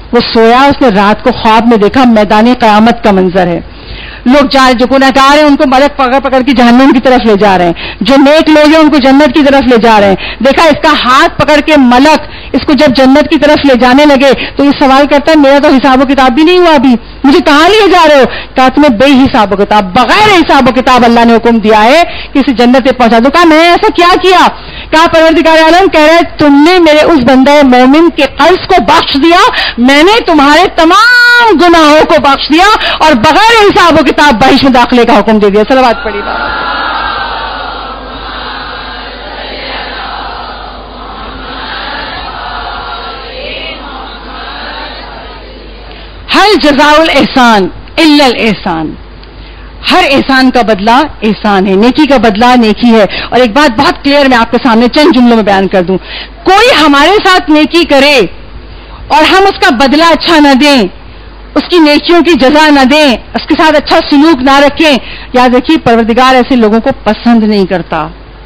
وہ سویا, اس نے رات کو خواب میں دیکھا میدان قیامت کا منظر ہے. لوگ جا جو گنہگار ہیں ان کو ملک پکڑ پکڑ کے جہنم کی طرف لے جا رہے ہیں, جو نیک لوگ ہیں ان کو جنت کی طرف لے جا رہے ہیں. دیکھا اس کا ہاتھ پکڑ کے ملک اس کو جب جنت کی طرف لے جانے لگے تو یہ سوال کرتا ہے میرا تو حساب و کتاب بھی نہیں ہوا ابھی, مجھے کہاں لیے جا رہے ہو؟ کہا تمہیں بے حساب و کتاب, بغیر حساب و کتاب اللہ نے حکم دیا ہے کہ اسے جنت پہ پہنچا دو. کہا میں ایسا کیا کیا؟ کہا پروردگار عالم کہہ رہے تم نے میرے اس بندہ مومن کے قرض کو بخش دیا, میں نے تمہارے تمام گناہوں کو بخش دیا اور بغیر حساب و کتاب بہشت میں داخلے کا حکم دے دیا. صلوات پڑھی بات. ہر جزاء الاحسان الا الاحسان, ہر احسان کا بدلہ احسان ہے, نیکی کا بدلہ نیکی ہے. اور ایک بات بہت کلیئر میں آپ کے سامنے چند جملوں میں بیان کر دوں, کوئی ہمارے ساتھ نیکی کرے اور ہم اس کا بدلہ اچھا نہ دیں, اس کی نیکیوں کی جزا نہ دیں, اس کے ساتھ اچھا سلوک نہ رکھیں, یاد رکھیے پروردگار ایسے لوگوں کو پسند نہیں کرتا.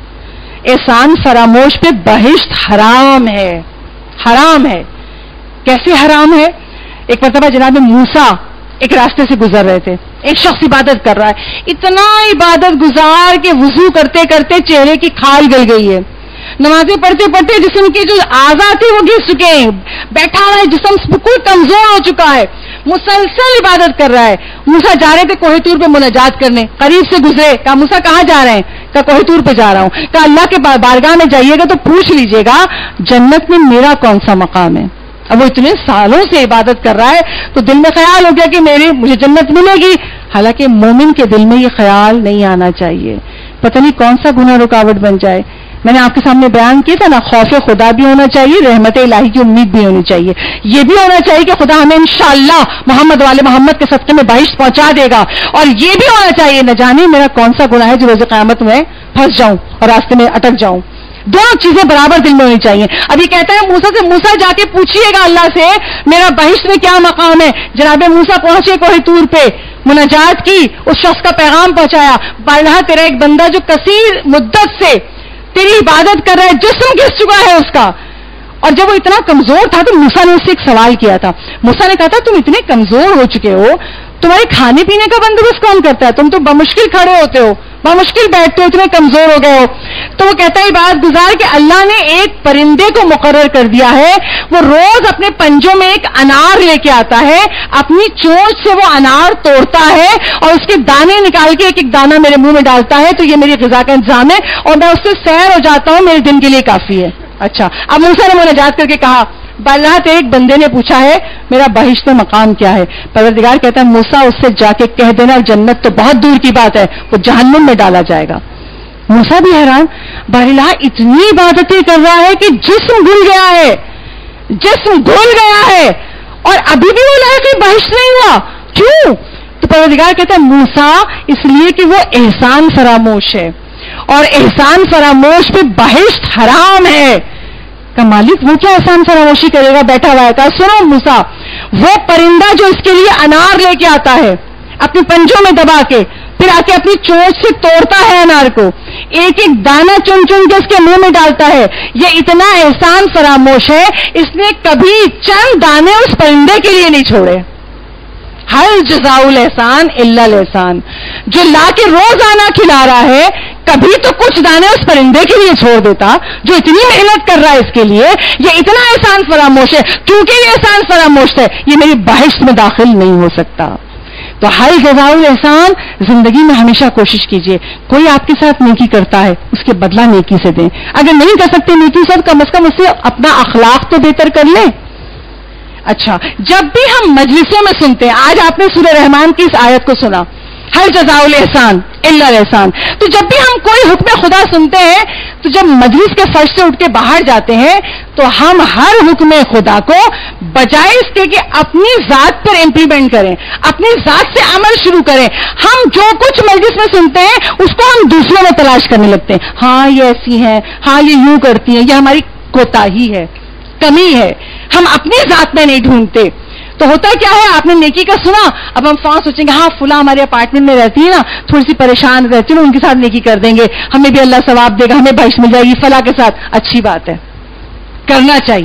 احسان فراموش پہ بہشت حرام ہے, حرام ہے. کیسے حرام ہے؟ ایک مرتبہ جناب موسیٰ ایک راستے سے گزر رہے تھے, ایک شخص عبادت کر رہا ہے, اتنا عبادت گزار کے وضو کرتے کرتے چہرے کی کھال گل گئی ہے, نمازیں پڑھتے پڑھتے جسم کے جو اعضاء تھے وہ گھس چکے ہیں, بیٹھا ہوا ہے جسم بالکل کمزور ہو چکا ہے, مسلسل عبادت کر رہا ہے. موسیٰ جا رہے تھے کوہ طور پہ مناجات کرنے, قریب سے گزرے, کہا موسیٰ کہاں جا رہے ہیں؟ کہا کوہ طور پہ جا رہا ہوں. کہا اللہ کے بارگاہ میں جائیے گا تو پوچھ لیجئے گا جنت میں میرا کون سا مقام ہے. اب وہ اتنے سالوں سے عبادت کر رہا ہے تو دل میں خیال ہو گیا کہ میرے مجھے جنت ملے گی, حالانکہ مومن کے دل میں یہ خیال نہیں آنا چاہیے. پتہ نہیں کون سا گناہ رکاوٹ بن جائے. میں نے آپ کے سامنے بیان کیا تھا نا, خوف خدا بھی ہونا چاہیے, رحمت الہی کی امید بھی ہونی چاہیے, یہ بھی ہونا چاہیے کہ خدا ہمیں انشاءاللہ محمد والے محمد کے صدقے میں بہشت پہنچا دے گا, اور یہ بھی ہونا چاہیے نہ جانے میرا کون سا گناہ ہے جو روز قیامت میں پھنس جاؤں اور راستے میں اٹک جاؤں. دونوں چیزیں برابر دل میں ہونی چاہیے. ابھی کہتا ہے موسیٰ سے موسیٰ جا کے پوچھیے گا اللہ سے میرا بہشت میں کیا مقام ہے. جناب موسیٰ پہنچے کوہ طور پہ, مناجات کی, اس شخص کا پیغام پہنچایا, بارہا تیرا ایک بندہ جو کثیر مدت سے تیری عبادت کر رہا ہے, جسم گھس چکا ہے اس کا. اور جب وہ اتنا کمزور تھا تو موسیٰ نے اس سے ایک سوال کیا تھا. موسیٰ نے کہا تھا تم اتنے کمزور ہو چکے ہو, تمہارے کھانے پینے کا بندوبست کون کرتا ہے؟ تم تو بمشکل کھڑے ہوتے ہو, بمشکل بیٹھتے ہو, اتنے کمزور ہو گئے ہو. تو وہ کہتا ہے بات گزار کہ اللہ نے ایک پرندے کو مقرر کر دیا ہے, وہ روز اپنے پنجوں میں ایک انار لے کے آتا ہے, اپنی چونچ سے وہ انار توڑتا ہے اور اس کے دانے نکال کے ایک ایک دانہ میرے منہ میں ڈالتا ہے, تو یہ میری غذا کا انتظام ہے اور میں اس سے سیر ہو جاتا ہوں, میرے دن کے لیے کافی ہے. اچھا, اب موسیٰ نے مناجات کر کے کہا اللہ تیرے ایک بندے نے پوچھا ہے میرا بہشت میں مقام کیا ہے. پروردگار کہتا ہے موسیٰ اس سے جا کے کہہ دینا جنت تو بہت دور کی بات ہے, وہ جہنم میں ڈالا جائے گا. موسیٰ بھی حیران, باراللہ اتنی عبادتیں کر رہا ہے کہ جسم گل گیا ہے, جسم گل گیا ہے اور ابھی بھی وہ لائق بہشت نہیں ہوا, کیوں؟ تو پروردگار کہتا ہے موسیٰ اس لیے کہ وہ احسان فراموش ہے, اور احسان فراموش پہ بہشت حرام ہے. کہ مالک وہ کیا احسان فراموشی کرے گا, بیٹھا ہوا ہے. کہا سنو موسیٰ, وہ پرندہ جو اس کے لیے انار لے کے آتا ہے اپنے پنجوں میں دبا کے, پھر آ کے اپنی چونچ سے توڑتا ہے انار کو, ایک ایک دانہ چن چن کے اس کے منہ میں ڈالتا ہے, یہ اتنا احسان فراموش ہے اس نے کبھی چند دانے اس پرندے کے لیے نہیں چھوڑے. ہر جزاء الاحسان الا الاحسان, جو لا کے روزانہ کھلا رہا ہے کبھی تو کچھ دانے اس پرندے کے لیے چھوڑ دیتا جو اتنی محنت کر رہا ہے اس کے لیے. یہ اتنا احسان فراموش ہے, کیونکہ یہ احسان فراموش ہے یہ میری بہشت میں داخل نہیں ہو سکتا. تو ہر جزاء الاحسان زندگی میں ہمیشہ کوشش کیجئے, کوئی آپ کے ساتھ نیکی کرتا ہے اس کے بدلہ نیکی سے دیں. اگر نہیں کر سکتے نیکی سے, کم از کم اس سے اپنا اخلاق تو بہتر کر لیں. اچھا, جب بھی ہم مجلسوں میں سنتے ہیں, آج آپ نے سورہ رحمان کی اس آیت کو سنا, ہر جزاء الاحسان الا الاحسان, تو جب بھی ہم کوئی حکم خدا سنتے ہیں تو جب مجلس کے فرش سے اٹھ کے باہر جاتے ہیں تو ہم ہر حکم خدا کو بجائے اس کے کہ اپنی ذات پر امپلیمنٹ کریں, اپنی ذات سے عمل شروع کریں, ہم جو کچھ مجلس میں سنتے ہیں اس کو ہم دوسروں میں تلاش کرنے لگتے ہیں. ہاں یہ ایسی ہیں, ہاں یہ یوں کرتی ہیں, یہ ہماری کوتاہی ہے, کمی ہے, ہم اپنی ذات میں نہیں ڈھونڈتے. تو ہوتا کیا ہے, آپ نے نیکی کا سنا, اب ہم فوراً سوچیں گے ہاں فلاں ہمارے اپارٹمنٹ میں رہتی ہے نا, تھوڑی سی پریشان رہتی ہے نا, ان کے ساتھ نیکی کر دیں گے, ہمیں بھی اللہ ثواب دے گا, ہمیں بخش مل جائے گی فلاں کے ساتھ. اچھی بات ہے, کرنا چاہیے.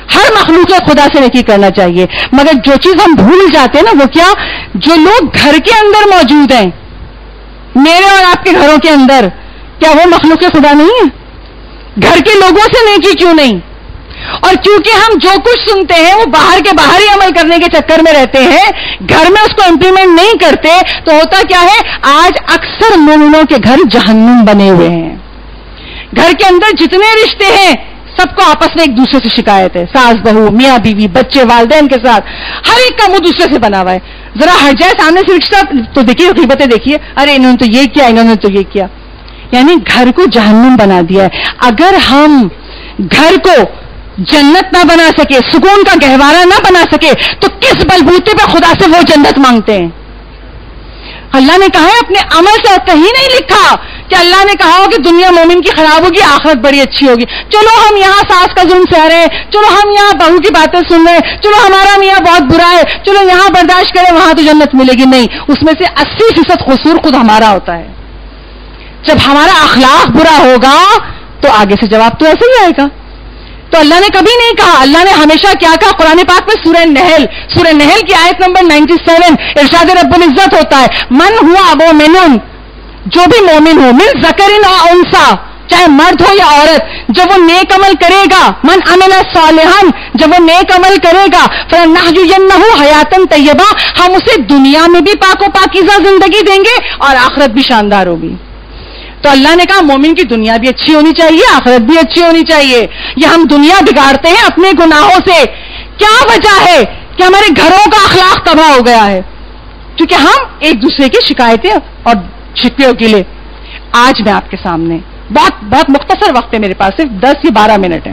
ہر مخلوق خدا سے نیکی کرنا چاہیے، مگر جو چیز ہم بھول جاتے ہیں نا وہ کیا، جو لوگ گھر کے اندر موجود ہیں، میرے اور آپ کے گھروں کے اندر، کیا وہ مخلوق خدا نہیں ہے؟ گھر کے لوگوں سے نیکی کیوں نہیں؟ اور کیونکہ ہم جو کچھ سنتے ہیں وہ باہر کے باہر ہی عمل کرنے کے چکر میں رہتے ہیں، گھر میں اس کو امپلیمنٹ نہیں کرتے، تو ہوتا کیا ہے، آج اکثر مومنوں کے گھر جہنم بنے ہوئے ہیں۔ گھر کے اندر جتنے رشتے ہیں سب کو آپس میں ایک دوسرے سے شکایت ہے، ساس بہو، میاں بیوی، بچے، والدین کے ساتھ، ہر ایک کا منہ دوسرے سے بنا ہوا ہے۔ ذرا ہٹ جائے سامنے سے رشتہ تو دیکھیے، غیبتیں دیکھیے، ارے انہوں نے تو یہ کیا، انہوں نے تو یہ کیا، یعنی گھر کو جہنم بنا دیا ہے۔ اگر ہم گھر کو جنت نہ بنا سکے، سکون کا گہوارہ نہ بنا سکے، تو کس بلبوتے پہ خدا سے وہ جنت مانگتے ہیں؟ اللہ نے کہا ہے اپنے عمل سے، کہیں نہیں لکھا کہ اللہ نے کہا ہو کہ دنیا مومن کی خراب ہوگی، آخرت بڑی اچھی ہوگی۔ چلو ہم یہاں ساس کا ظلم سہ رہے ہیں، چلو ہم یہاں بہو کی باتیں سن رہے ہیں، چلو ہمارا میاں بہت برا ہے، چلو یہاں برداشت کریں، وہاں تو جنت ملے گی۔ نہیں، اس میں سے اسی فیصد قصور خود ہمارا ہوتا ہے۔ جب ہمارا اخلاق برا ہوگا تو آگے سے جواب تو ایسے ہی آئے گا۔ تو اللہ نے کبھی نہیں کہا، اللہ نے ہمیشہ کیا کہا؟ قرآن پاک میں سورہ نحل سورہ نحل کی آیت نمبر سنتاسی، ارشاد رب العزت ہوتا ہے، من ہوا مومن، جو بھی مومن ہو، من ذکر و انثی، چاہے مرد ہو یا عورت، جب وہ نیک عمل کرے گا، من عمل صالحا، جب وہ نیک عمل کرے گا، فلنحیینہ حیاتا طیبہ، ہم اسے دنیا میں بھی پاک و پاکیزہ زندگی دیں گے اور آخرت بھی شاندار ہوگی۔ تو اللہ نے کہا مومن کی دنیا بھی اچھی ہونی چاہیے، آخرت بھی اچھی ہونی چاہیے۔ یہ ہم دنیا بگاڑتے ہیں اپنے گناہوں سے، کیا وجہ ہے کہ ہمارے گھروں کا اخلاق تباہ ہو گیا ہے؟ کیونکہ ہم ایک دوسرے کی شکایتیں اور شکوے کے لیے۔ آج میں آپ کے سامنے بہت بہت مختصر وقت ہے میرے پاس، صرف دس یا بارہ منٹ ہے،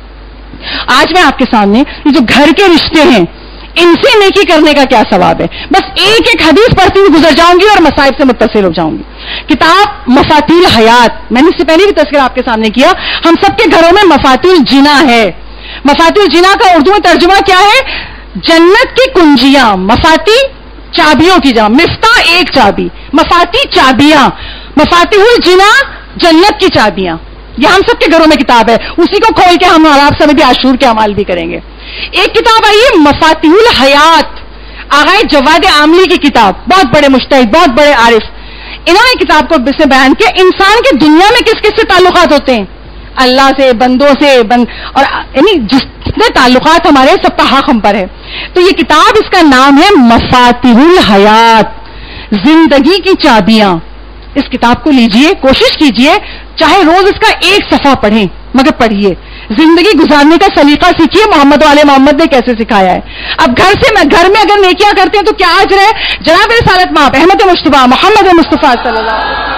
آج میں آپ کے سامنے یہ جو گھر کے رشتے ہیں ان سے نیکی کرنے کا کیا ثواب ہے، بس ایک ایک حدیث پڑھتی ہوئی گزر جاؤں گی اور مسائل سے متصل ہو جاؤں گی۔ کتاب مفاتیح الحیات، میں نے اس سے پہلے بھی تذکرہ آپ کے سامنے کیا، ہم سب کے گھروں میں مفاتیح الجنہ ہے۔ مفاتیح الجنہ کا اردو میں ترجمہ کیا ہے؟ جنت کی کنجیاں، مفاتیح چابیوں کی جمع، مفتاح ایک چابی، مفاتیح چابیاں، مفاتیح الجنہ جنت کی چابیاں۔ یہ ہم سب کے گھروں میں کتاب ہے، اسی کو کھول کے ہم اور آپ سب بھی عاشور کے اعمال بھی کریں گے۔ ایک کتاب آئی ہے مفاتیح الحیات، آغا جواد عاملی کی کتاب، بہت بڑے مجتہد، بہت بڑے عارف، انہوں نے کتاب کو سے بیان کیا انسان کے دنیا میں کس کس سے تعلقات ہوتے ہیں، اللہ سے، بندوں سے، بند اور یعنی جتنے تعلقات ہمارے سب کا حق ہم پر ہے۔ تو یہ کتاب، اس کا نام ہے مفاتیح الحیات، زندگی کی چابیاں۔ اس کتاب کو لیجئے، کوشش کیجئے، چاہے روز اس کا ایک صفحہ پڑھیں مگر پڑھیے، زندگی گزارنے کا سلیقہ سیکھیے، محمد والے محمد نے کیسے سکھایا ہے۔ اب گھر سے میں گھر میں اگر نیکیاں کرتے ہیں تو کیا اجر ہے؟ جناب رسالت مآب احمد مصطفیٰ محمد مصطفیٰ صلی اللہ علیہ وسلم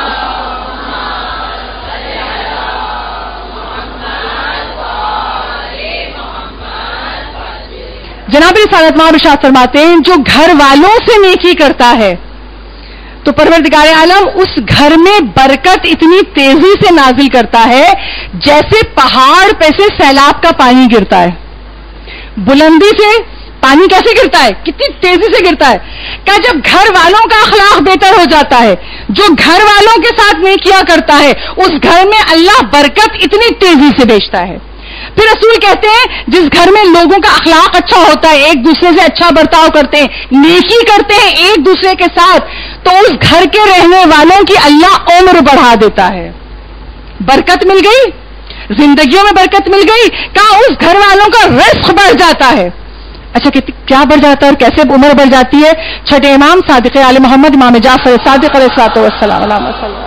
جناب رسالت مآب ارشاد فرماتے ہیں، جو گھر والوں سے نیکی کرتا ہے تو پروردگار عالم اس گھر میں برکت اتنی تیزی سے نازل کرتا ہے جیسے پہاڑ پہ سے سیلاب کا پانی گرتا ہے۔ بلندی سے پانی کیسے گرتا ہے؟ کتنی تیزی سے گرتا ہے۔ کہ جب گھر والوں کا اخلاق بہتر ہو جاتا ہے، جو گھر والوں کے ساتھ نیکیاں کرتا ہے، اس گھر میں اللہ برکت اتنی تیزی سے بھیجتا ہے۔ پھر رسول کہتے ہیں جس گھر میں لوگوں کا اخلاق اچھا ہوتا ہے، ایک دوسرے سے اچھا برتاؤ کرتے ہیں، نیکی کرتے ہیں ایک دوسرے کے ساتھ، تو اس گھر کے رہنے والوں کی اللہ عمر بڑھا دیتا ہے۔ برکت مل گئی، زندگیوں میں برکت مل گئی، کہاں اس گھر والوں کا رزق بڑھ جاتا ہے۔ اچھا کیا بڑھ جاتا ہے اور کیسے عمر بڑھ جاتی ہے؟ چھٹے امام صادق آل محمد امام جعفر صادق علیہ الصلوۃ والسلام اللہم صلی اللہ علیہ وسلم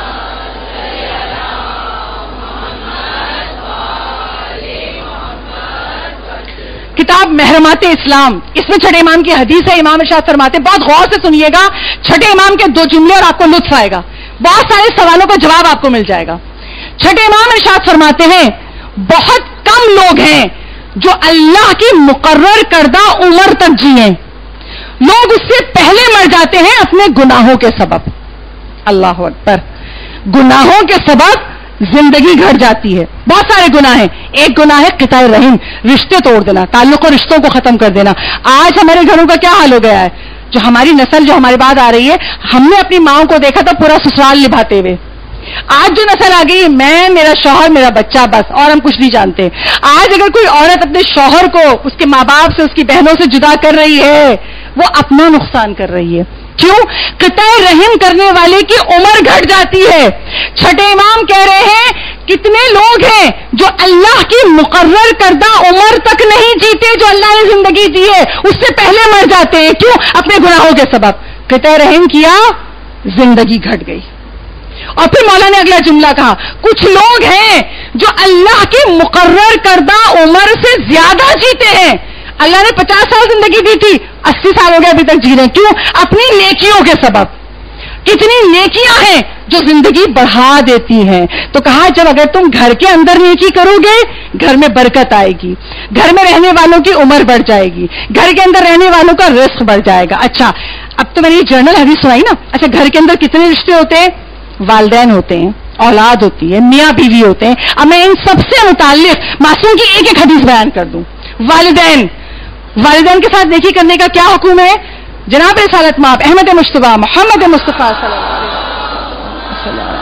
کتاب محرمات اسلام، اس میں چھٹے امام کی حدیث ہے، امام ارشاد فرماتے ہیں، بہت غور سے سنیے گا، چھٹے امام کے دو جملے اور آپ کو لطف آئے گا، بہت سارے سوالوں کا جواب آپ کو مل جائے گا۔ چھٹے امام ارشاد فرماتے ہیں بہت کم لوگ ہیں جو اللہ کی مقرر کردہ عمر تک جیئیں، لوگ اس سے پہلے مر جاتے ہیں اپنے گناہوں کے سبب۔ اللہ اکبر، گناہوں کے سبب زندگی گھٹ جاتی ہے، بہت سارے گناہ ہیں۔ ایک گناہ ہے قطع رحم، رشتے توڑ دینا، تعلق و رشتوں کو ختم کر دینا۔ آج ہمارے گھروں کا کیا حال ہو گیا ہے؟ جو ہماری نسل جو ہمارے بعد آ رہی ہے، ہم نے اپنی ماں کو دیکھا تھا پورا سسرال نبھاتے ہوئے، آج جو نسل آ گئی ہے میں میرا شوہر میرا بچہ بس اور ہم کچھ نہیں جانتے. آج اگر کوئی عورت اپنے شوہر کو اس کے ماں باپ سے اس کی بہنوں سے جدا کر رہی ہے وہ اپنا نقصان کر رہی ہے. کیوں؟ قطع رحم کرنے والے کی عمر گھٹ جاتی ہے. چھٹے امام کہہ رہے ہیں کتنے لوگ ہیں جو اللہ کی مقرر کردہ عمر تک نہیں جیتے جو اللہ نے زندگی دی ہے اس سے پہلے مر جاتے ہیں. کیوں؟ اپنے گناہوں کے سبب. قطع رحم کیا زندگی گھٹ گئی. اور پھر مولا نے اگلا جملہ کہا کچھ لوگ ہیں جو اللہ کی مقرر کردہ عمر سے زیادہ جیتے ہیں. اللہ نے پچاس سال زندگی دی تھی اسی سال ہو گئے ابھی تک جی رہے ہیں. کیوں؟ اپنی نیکیوں کے سبب. کتنی نیکیاں ہیں جو زندگی بڑھا دیتی ہیں. تو کہا جب اگر تم گھر کے اندر نیکی کرو گے گھر میں برکت آئے گی, گھر میں رہنے والوں کی عمر بڑھ جائے گی, گھر کے اندر رہنے والوں کا رزق بڑھ جائے گا. اچھا اب تو میں نے یہ جرنل حدیث سنائی نا. اچھا گھر کے اندر کتنے رشتے ہوتے ہیں؟ والدین ہوتے ہیں, اولاد ہوتی ہے, میاں بیوی ہوتے ہیں. اب میں ان سب سے متعلق معصوم کی ایک ایک حدیث بیان کر دوں. والدین والدین کے ساتھ نیکی کرنے کا کیا حکم ہے؟ جناب رسالت مآب احمد مجتبیٰ محمد مصطفیٰ صلی اللہ علیہ وسلم.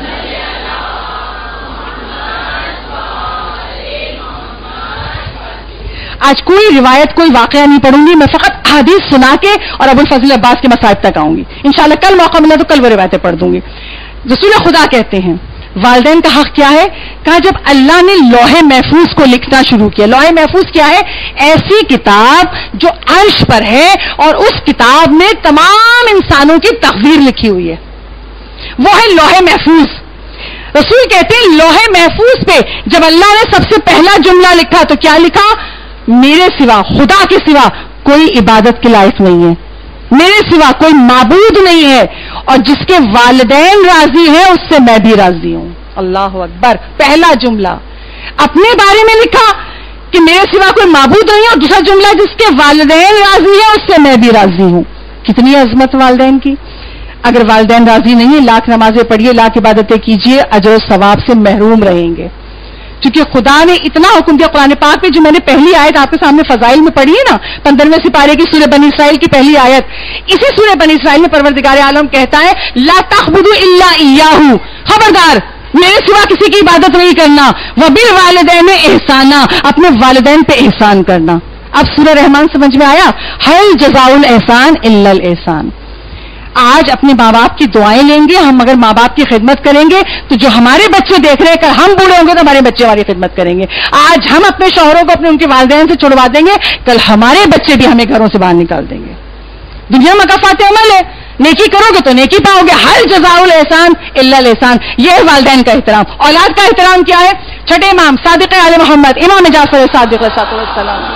آج کوئی روایت کوئی واقعہ نہیں پڑھوں گی, میں فقط حدیث سنا کے اور ابو الفضل عباس کے مصائب تک آؤں گی. انشاءاللہ کل موقع ملا تو کل وہ روایتیں پڑھ دوں گی. رسول خدا کہتے ہیں والدین کا حق کیا ہے؟ کہا جب اللہ نے لوح محفوظ کو لکھنا شروع کیا. لوح محفوظ کیا ہے؟ ایسی کتاب جو عرش پر ہے اور اس کتاب میں تمام انسانوں کی تقدیر لکھی ہوئی ہے, وہ ہے لوح محفوظ. رسول کہتے ہیں لوح محفوظ پہ جب اللہ نے سب سے پہلا جملہ لکھا تو کیا لکھا؟ میرے سوا, خدا کے سوا کوئی عبادت کے لائق نہیں ہے, میرے سوا کوئی معبود نہیں ہے, اور جس کے والدین راضی ہیں اس سے میں بھی راضی ہوں. اللہ اکبر. پہلا جملہ اپنے بارے میں لکھا کہ میرے سوا کوئی معبود نہیں ہے, اور دوسرا جملہ جس کے والدین راضی ہیں اس سے میں بھی راضی ہوں. کتنی عظمت والدین کی. اگر والدین راضی نہیں ہیں لاکھ نمازیں پڑھیے, لاکھ عبادتیں کیجیے, اجر و ثواب سے محروم رہیں گے. کیونکہ خدا نے اتنا حکم دیا قرآن پاک میں, جو میں نے پہلی آیت آپ کے سامنے فضائل میں پڑھی ہے نا, پندرہویں سپارے کی سورہ بنی اسرائیل کی پہلی آیت, اسی سورہ بنی اسرائیل میں پروردگار عالم کہتا ہے لا تعبدوا الا ایاہ, خبردار میرے سوا کسی کی عبادت نہیں کرنا, وبالوالدین احسانا, اپنے والدین پہ احسان کرنا. اب سورہ رحمان سمجھ میں آیا؟ هل جزاء الاحسان الا الاحسان. آج اپنے ماں باپ کی دعائیں لیں گے ہم, اگر ماں باپ کی خدمت کریں گے تو جو ہمارے بچے دیکھ رہے ہیں کل ہم بوڑھے ہوں گے تو ہمارے بچے ہماری خدمت کریں گے. آج ہم اپنے شوہروں کو اپنے ان کے والدین سے چھڑوا دیں گے, کل ہمارے بچے بھی ہمیں گھروں سے باہر نکال دیں گے. دنیا مکافات عمل ہے, نیکی کرو گے تو نیکی پاؤ گے. ہر جزاء الاحسان الا الاحسان. یہ ہے والدین کا احترام. اولاد کا احترام کیا ہے؟ چھٹے امام صادق آل محمد امام جعفر صادق علیہ السلام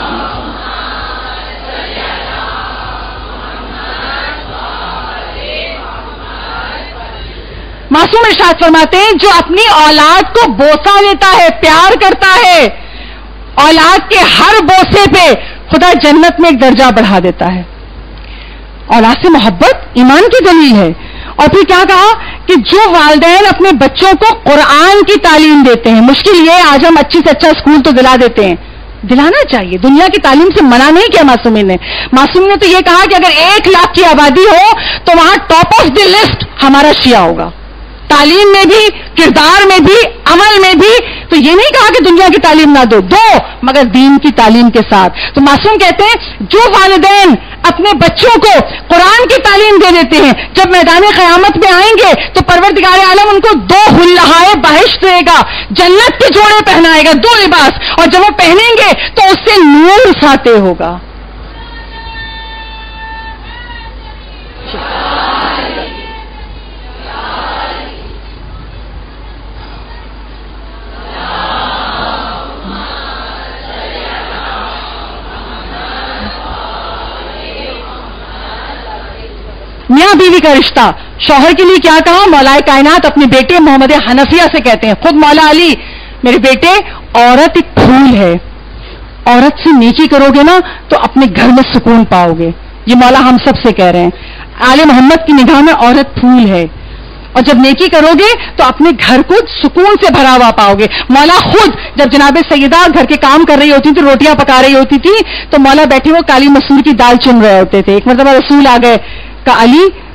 معصوم ارشاد فرماتے ہیں جو اپنی اولاد کو بوسہ لیتا ہے, پیار کرتا ہے, اولاد کے ہر بوسے پہ خدا جنت میں ایک درجہ بڑھا دیتا ہے. اولاد سے محبت ایمان کی دلیل ہے. اور پھر کیا کہا کہ جو والدین اپنے بچوں کو قرآن کی تعلیم دیتے ہیں, مشکل یہ آج ہم اچھی سے اچھا اسکول تو دلا دیتے ہیں, دلانا چاہیے, دنیا کی تعلیم سے منع نہیں کیا معصومین نے. معصومین نے تو یہ کہا کہ اگر ایک لاکھ کی آبادی ہو تو وہاں ٹاپ آف دی لسٹ ہمارا شیعہ ہوگا, تعلیم میں بھی, کردار میں بھی, عمل میں بھی. تو یہ نہیں کہا کہ دنیا کی تعلیم نہ دو, دو مگر دین کی تعلیم کے ساتھ. تو معصوم کہتے ہیں جو والدین اپنے بچوں کو قرآن کی تعلیم دے دیتے ہیں جب میدان قیامت میں آئیں گے تو پروردگار عالم ان کو دو حلہائے بہشت دے گا, جنت کے جوڑے پہنائے گا, دو لباس, اور جب وہ پہنیں گے تو اس سے نور ساطع ہوگا. میاں بیوی کا رشتہ, شوہر کے لیے کیا کہا؟ مولا کائنات اپنے بیٹے محمد حنفیہ سے کہتے ہیں, خود مولا علی میرے بیٹے عورت ایک پھول ہے, عورت سے نیکی کرو گے نا تو اپنے گھر میں سکون پاؤ گے. یہ مولا ہم سب سے کہہ رہے ہیں. آل محمد کی نگاہ میں عورت پھول ہے, اور جب نیکی کرو گے تو اپنے گھر کو سکون سے بھرا ہوا پاؤ گے. مولا خود جب جناب سیدہ گھر کے کام کر رہی ہوتی تھی, روٹیاں پکا رہی ہوتی تھی, تو مولا بیٹھے وہ کالی مسور کی دال چن رہے ہوتے تھے. ایک مرتبہ رسول آ گئے, کہ علی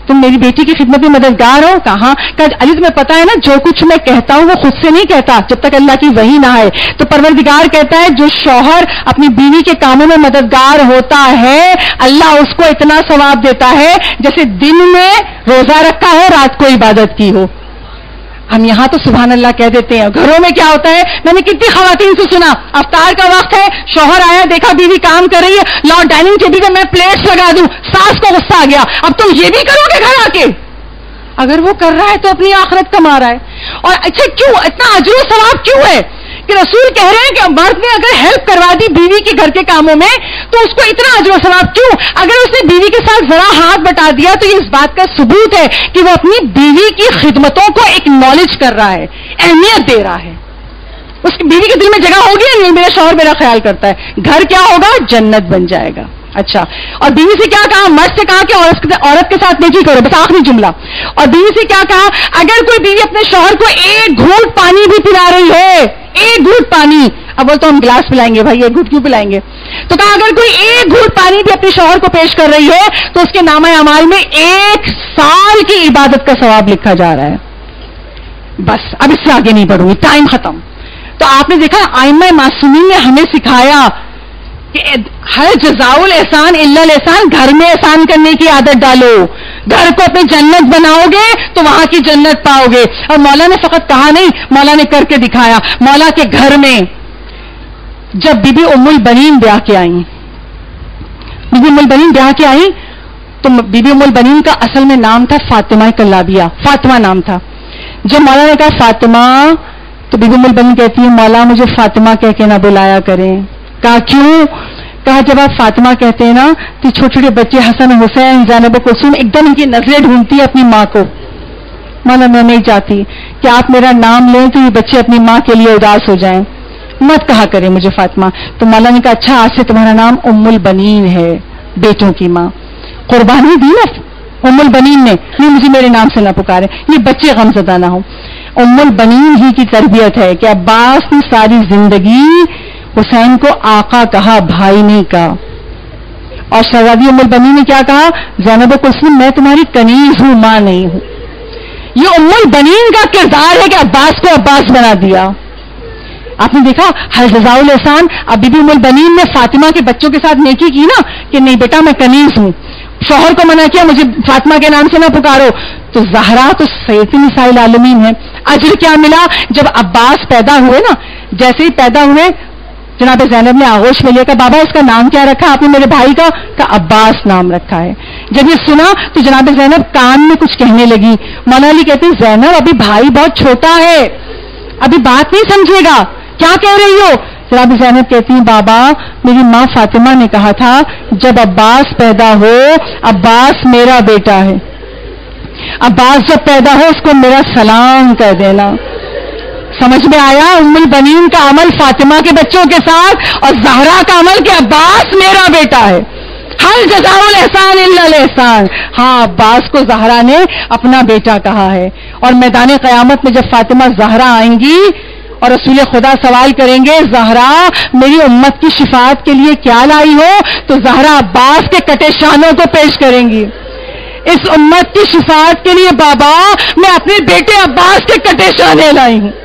تم میری بیٹی کی خدمت میں مددگار ہو؟ کہاں؟ کہا علی تمہیں پتا ہے نا جو کچھ میں کہتا ہوں وہ خود سے نہیں کہتا جب تک اللہ کی وحی نہ آئے. تو پروردگار کہتا ہے جو شوہر اپنی بیوی کے کاموں میں مددگار ہوتا ہے اللہ اس کو اتنا ثواب دیتا ہے جیسے دن میں روزہ رکھا ہو رات کو عبادت کی ہو. ہم یہاں تو سبحان اللہ کہہ دیتے ہیں. گھروں میں کیا ہوتا ہے؟ میں نے کتنی خواتین سے سنا افطار کا وقت ہے شوہر آیا دیکھا بیوی کام کر رہی ہے لاؤ ڈائننگ ٹیبل پہ میں پلیٹس لگا دوں. ساس کو غصہ آ گیا اب تم یہ بھی کرو گے گھر آ کے؟ اگر وہ کر رہا ہے تو اپنی آخرت کما رہا ہے. اور اچھا کیوں اتنا اجر و ثواب کیوں ہے کہ رسول کہہ رہے ہیں کہ مرد نے اگر ہیلپ کروا دی بیوی کے گھر کے کاموں میں تو اس کو اتنا اجر و ثواب کیوں؟ اگر اس نے بیوی کے ساتھ ذرا ہاتھ بٹا دیا تو یہ اس بات کا ثبوت ہے کہ وہ اپنی بیوی کی خدمتوں کو اکنالج کر رہا ہے, اہمیت دے رہا ہے. اس کی بیوی کے دل میں جگہ ہوگی نہیں میرا شوہر میرا خیال کرتا ہے, گھر کیا ہوگا؟ جنت بن جائے گا. اچھا اور بیوی سے کیا کہا؟ مرد سے کہا کہ عورت کے ساتھ نیکی کرو, بس آخری جملہ. اور بیوی سے کیا کہا؟ اگر کوئی بیوی اپنے شوہر کو ایک گھونٹ پانی بھی پلا رہی ہے, ایک گھونٹ پانی, اب بولتا ہم گلاس پلائیں گے بھائی ایک گھونٹ کیوں پلائیں گے, تو کہا اگر کوئی ایک گھونٹ پانی بھی اپنے شوہر کو پیش کر رہی ہے تو اس کے نامہ اعمال میں ایک سال کی عبادت کا ثواب لکھا جا رہا ہے. بس اب اس سے آگے نہیں بڑھوں گی, ٹائم ختم. تو آپ نے دیکھا ائمہ معصومین نے ہمیں سکھایا کہ ہر جزاء الاحسان الا الاحسان, گھر میں احسان کرنے کی عادت ڈالو. گھر کو اپنی جنت بناؤ گے تو وہاں کی جنت پاؤ گے. اور مولا نے فقط کہا نہیں, مولا نے کر کے دکھایا. مولا کے گھر میں جب بی بی ام البنین بیاہ کے آئیں, بی بی ام البنین بیاہ کے آئیں تو بی بی ام البنین کا اصل میں نام تھا فاطمہ کلابیہ, فاطمہ نام تھا. جب مولا نے کہا فاطمہ تو بی بی ام البنین کہتی ہے مولا مجھے فاطمہ کہہ کے نہ بلایا کریں. کہا کیوں؟ کہا جب آپ فاطمہ کہتے ہیں نا تو چھوٹے چھوٹے بچے حسن حسین زینب کلثوم ایک دم ان کی نظریں ڈھونڈتی ہے اپنی ماں کو. مولا میں نہیں چاہتی کہ آپ میرا نام لیں تو یہ بچے اپنی ماں کے لیے اداس ہو جائیں, مت کہا کریں مجھے فاطمہ. تو مولا نے کہا اچھا آج سے تمہارا نام ام البنین ہے, بیٹوں کی ماں. قربانی دی نا ام البنین نے, نہیں مجھے میرے نام سے نہ پکارے, یہ بچے غمزدہ نہ ہوں. ام البنین ہی کی تربیت ہے کہ عباس نے ساری زندگی حسین کو آقا کہا, بھائی نہیں کہا. اور شہزادی ام البنین نے کیا کہا؟ زینب کلثوم میں تمہاری کنیز ہوں, ماں نہیں ہوں. یہ ام البنین کا کردار ہے کہ عباس کو عباس بنا دیا. آپ نے دیکھا ہر جزاء الاحسان. اب بی بی ام البنین نے فاطمہ کے بچوں کے ساتھ نیکی کی نا کہ نہیں بیٹا میں کنیز ہوں. شوہر کو منع کیا مجھے فاطمہ کے نام سے نہ پکارو. تو زہرا تو سید نساء العالمین ہے. اجر کیا ملا؟ جب عباس پیدا ہوئے نا, جیسے ہی پیدا ہوئے جناب زینب نے آغوش میں لیا کہ بابا اس کا نام کیا رکھا آپ نے میرے بھائی کا؟ کہ عباس نام رکھا ہے. جب یہ سنا تو جناب زینب کان میں کچھ کہنے لگی. مولا علی کہتے ہیں زینب ابھی بھائی بہت چھوٹا ہے, ابھی بات نہیں سمجھے گا, کیا کہہ رہی ہو؟ جناب زینب کہتی ہیں بابا میری ماں فاطمہ نے کہا تھا جب عباس پیدا ہو عباس میرا بیٹا ہے, عباس جب پیدا ہو اس کو میرا سلام کر دینا. سمجھ میں آیا؟ ام البنین کا عمل فاطمہ کے بچوں کے ساتھ اور زہرا کا عمل کہ عباس میرا بیٹا ہے. ہر جزاء الاحسان الا الاحسان. ہاں عباس کو زہرا نے اپنا بیٹا کہا ہے. اور میدان قیامت میں جب فاطمہ زہرا آئیں گی اور رسول خدا سوال کریں گے زہرا میری امت کی شفاعت کے لیے کیا لائی ہو, تو زہرا عباس کے کٹے شانوں کو پیش کریں گی. اس امت کی شفاعت کے لیے بابا میں اپنے بیٹے عباس کے کٹے شانے لائی ہوں.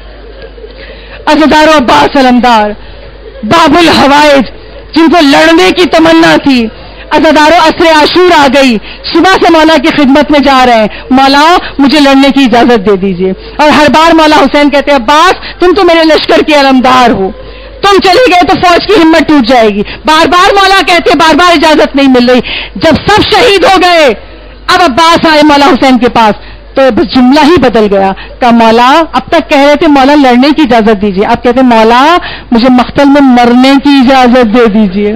عزادار عباس علمدار باب الحوائج جن کو لڑنے کی تمنا تھی, عزاداروں عصر عاشور آ گئی, صبح سے مولا کی خدمت میں جا رہے ہیں, مولا مجھے لڑنے کی اجازت دے دیجئے. اور ہر بار مولا حسین کہتے ہیں عباس تم تو میرے لشکر کے علمدار ہو, تم چلے گئے تو فوج کی ہمت ٹوٹ جائے گی. بار بار مولا کہتے بار بار اجازت نہیں مل رہی. جب سب شہید ہو گئے اب عباس آئے مولا حسین کے پاس تو بس جملہ ہی بدل گیا. کہ مولا اب تک کہہ رہے تھے مولا لڑنے کی اجازت دیجیے, اب کہتے مولا مجھے مقتل میں مرنے کی اجازت دے دیجیے.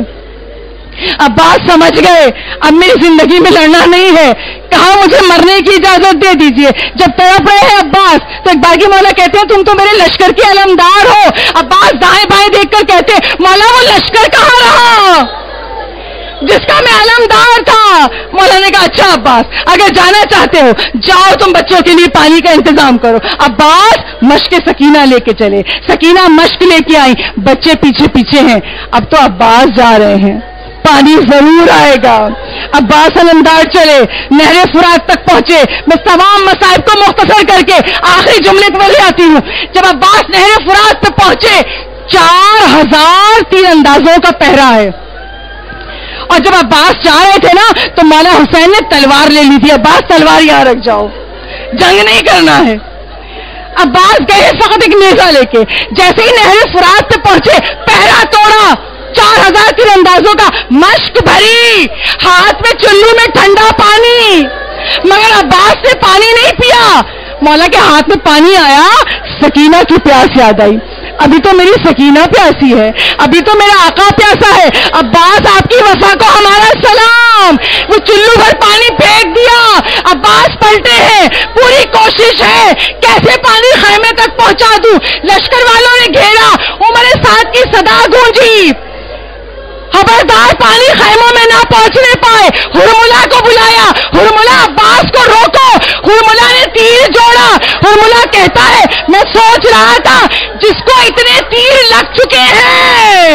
عباس سمجھ گئے اب میری زندگی میں لڑنا نہیں ہے, کہاں مجھے مرنے کی اجازت دے دیجیے. جب تڑپ رہے ہیں عباس تو ایک بار کی مولا کہتے ہیں تم تو میرے لشکر کے علمدار ہو. عباس دائیں بائیں دیکھ کر کہتے مولا وہ لشکر کہاں رہا جس کا میں علمدار تھا. مولا نے کہا اچھا عباس اگر جانا چاہتے ہو جاؤ, تم بچوں کے لیے پانی کا انتظام کرو. عباس مشق سکینہ لے کے چلے, سکینہ مشق لے کے آئی, بچے پیچھے پیچھے ہیں. اب تو عباس جا رہے ہیں, پانی ضرور آئے گا. عباس علمدار چلے، نہر فرات تک پہنچے. میں تمام مصائب کو مختصر کر کے آخری جملے پر لے آتی ہوں. جب عباس نہر فرات پہ پہنچے، چار ہزار تیر اندازوں کا پہرا ہے. اور جب عباس جا رہے تھے نا تو مولا حسین نے تلوار لے لی تھی. عباس تلوار یہاں رکھ جاؤ، جنگ نہیں کرنا ہے. عباس گئے فقط ایک نیزہ لے کے. جیسے ہی نہر فرات پہ پہنچے، پہرا توڑا. چار ہزار تیر اندازوں کا، مشک بھری، ہاتھ میں چلو میں ٹھنڈا پانی. مگر عباس نے پانی نہیں پیا. مولا کے ہاتھ میں پانی آیا، سکینہ کی پیاس یاد آئی. ابھی تو میری سکینہ پیاسی ہے، ابھی تو میرا آقا پیاسا ہے. عباس آپ کی وفا کو ہمارا سلام. وہ چلو بھر پانی پھینک دیا. عباس پلٹے ہیں، پوری کوشش ہے کیسے پانی خیمے تک پہنچا دوں. لشکر والوں نے گھیرا، عمر سعد کی صدا گونجی، خبردار پانی خیموں میں نہ پہنچنے پائے. ہرملا کو بلایا، ہرملا عباس کو روکو. ہرملا نے تیر جوڑا. ہرملا کہتا ہے میں سوچ رہا تھا جس کو اتنے تیر لگ چکے ہیں،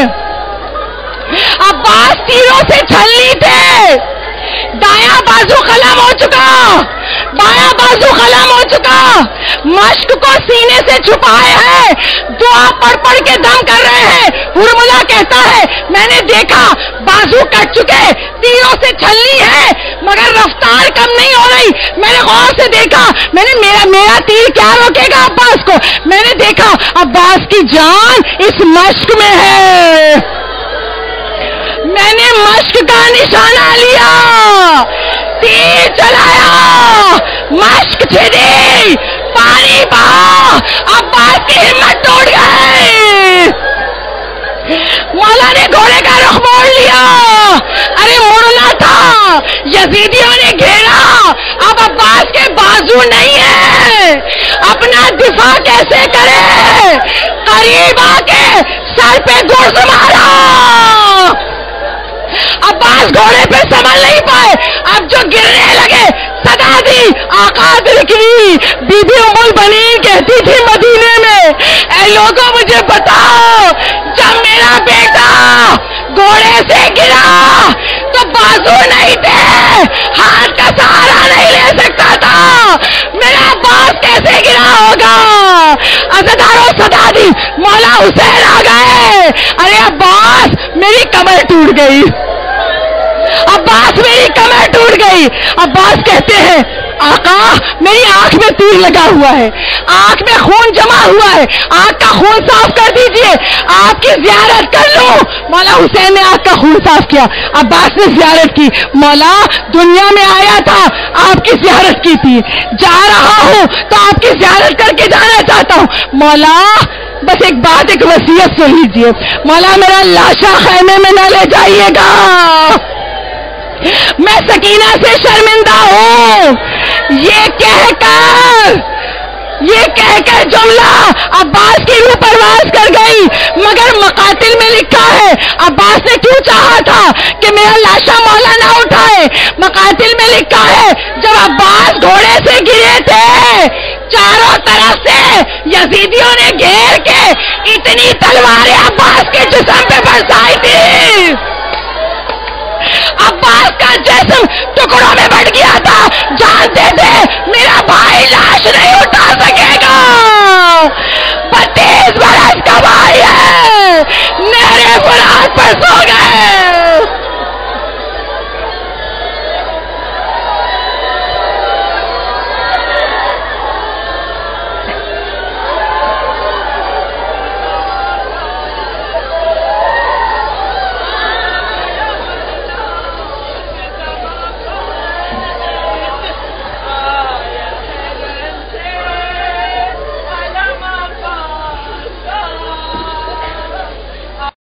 عباس تیروں سے چھلنی تھے. دایاں بازو قلم ہو چکا، بایاں بازو قلم ہو چکا. مشک کو سینے سے چھپائے ہیں، دعا پڑھ پڑھ کے دم کر رہے ہیں. ہرملا کہتا ہے میں نے دیکھا بازو کٹ چکے، تیروں سے چھلنی ہے مگر رفتار کم نہیں ہو رہی. میں نے غور سے دیکھا، میں نے میرا میرا تیر کیا روکے گا عباس کو. میں نے دیکھا عباس کی جان اس مشک میں ہے. میں نے مشک کا نشانہ لیا، تیر چلایا، مشک چھڑی، پانی بہا. عباس کی ہمت ٹوٹ گئی. مولا نے گھوڑے کا رخ موڑ لیا. ارے مڑنا تھا، یزیدیوں نے گھیرا. اب عباس کے بازو نہیں ہے، اپنا دفاع کیسے کرے. قریب آ کے سر پہ گرز مارا. عباس گھوڑے پہ سنبھل نہیں پائے. اب جو گرنے لگے صدا دی آقا دل کی. بی بی ام البنین کہتی تھی مدینے میں، اے لوگوں مجھے بتاؤ جب میرا بیٹا گھوڑے سے گرا تو بازو نہیں تھے، ہاتھ کا سہارا نہیں لے سکتا تھا، میرا عباس کیسے گرا ہوگا. عزاداروں صدا دی، مولا حسین آ گئے. ارے عباس میری کمر ٹوٹ گئی، عباس میری کمر ٹوٹ گئی. عباس کہتے ہیں آقا میری آنکھ میں تیر لگا ہوا ہے، آنکھ میں خون جمع ہوا ہے، آنکھ کا خون صاف کر دیجئے، آپ کی زیارت کر لوں. مولا حسین نے آنکھ کا خون صاف کیا. عباس نے زیارت کی. مولا دنیا میں آیا تھا، آپ کی زیارت کی تھی، جا رہا ہوں تو آپ کی زیارت کر کے جانا چاہتا ہوں. مولا بس ایک بات، ایک وصیت سن لیجئے. مولا میرا لاشا خیمے میں نہ لے جائیے گا، میں سکینہ سے شرمندہ ہوں. یہ کہہ کر یہ کہہ کر جملہ عباس کی روح پرواز کر گئی. مگر مقاتل میں لکھا ہے عباس نے کیوں چاہا تھا کہ میرا لاشا مولا نہ اٹھائے. مقاتل میں لکھا ہے جب عباس گھوڑے سے گرے تھے، چاروں طرف سے یزیدیوں نے گھیر کے اتنی تلواریں عباس کے جسم پہ برسائی تھی، عباس کا جسم ٹکڑوں میں بٹ گیا تھا. جانتے تھے میرا بھائی لاش نہیں اٹھا سکے گا. بتیس برس کا بھائی ہے، نہر فرات پر سو گئے.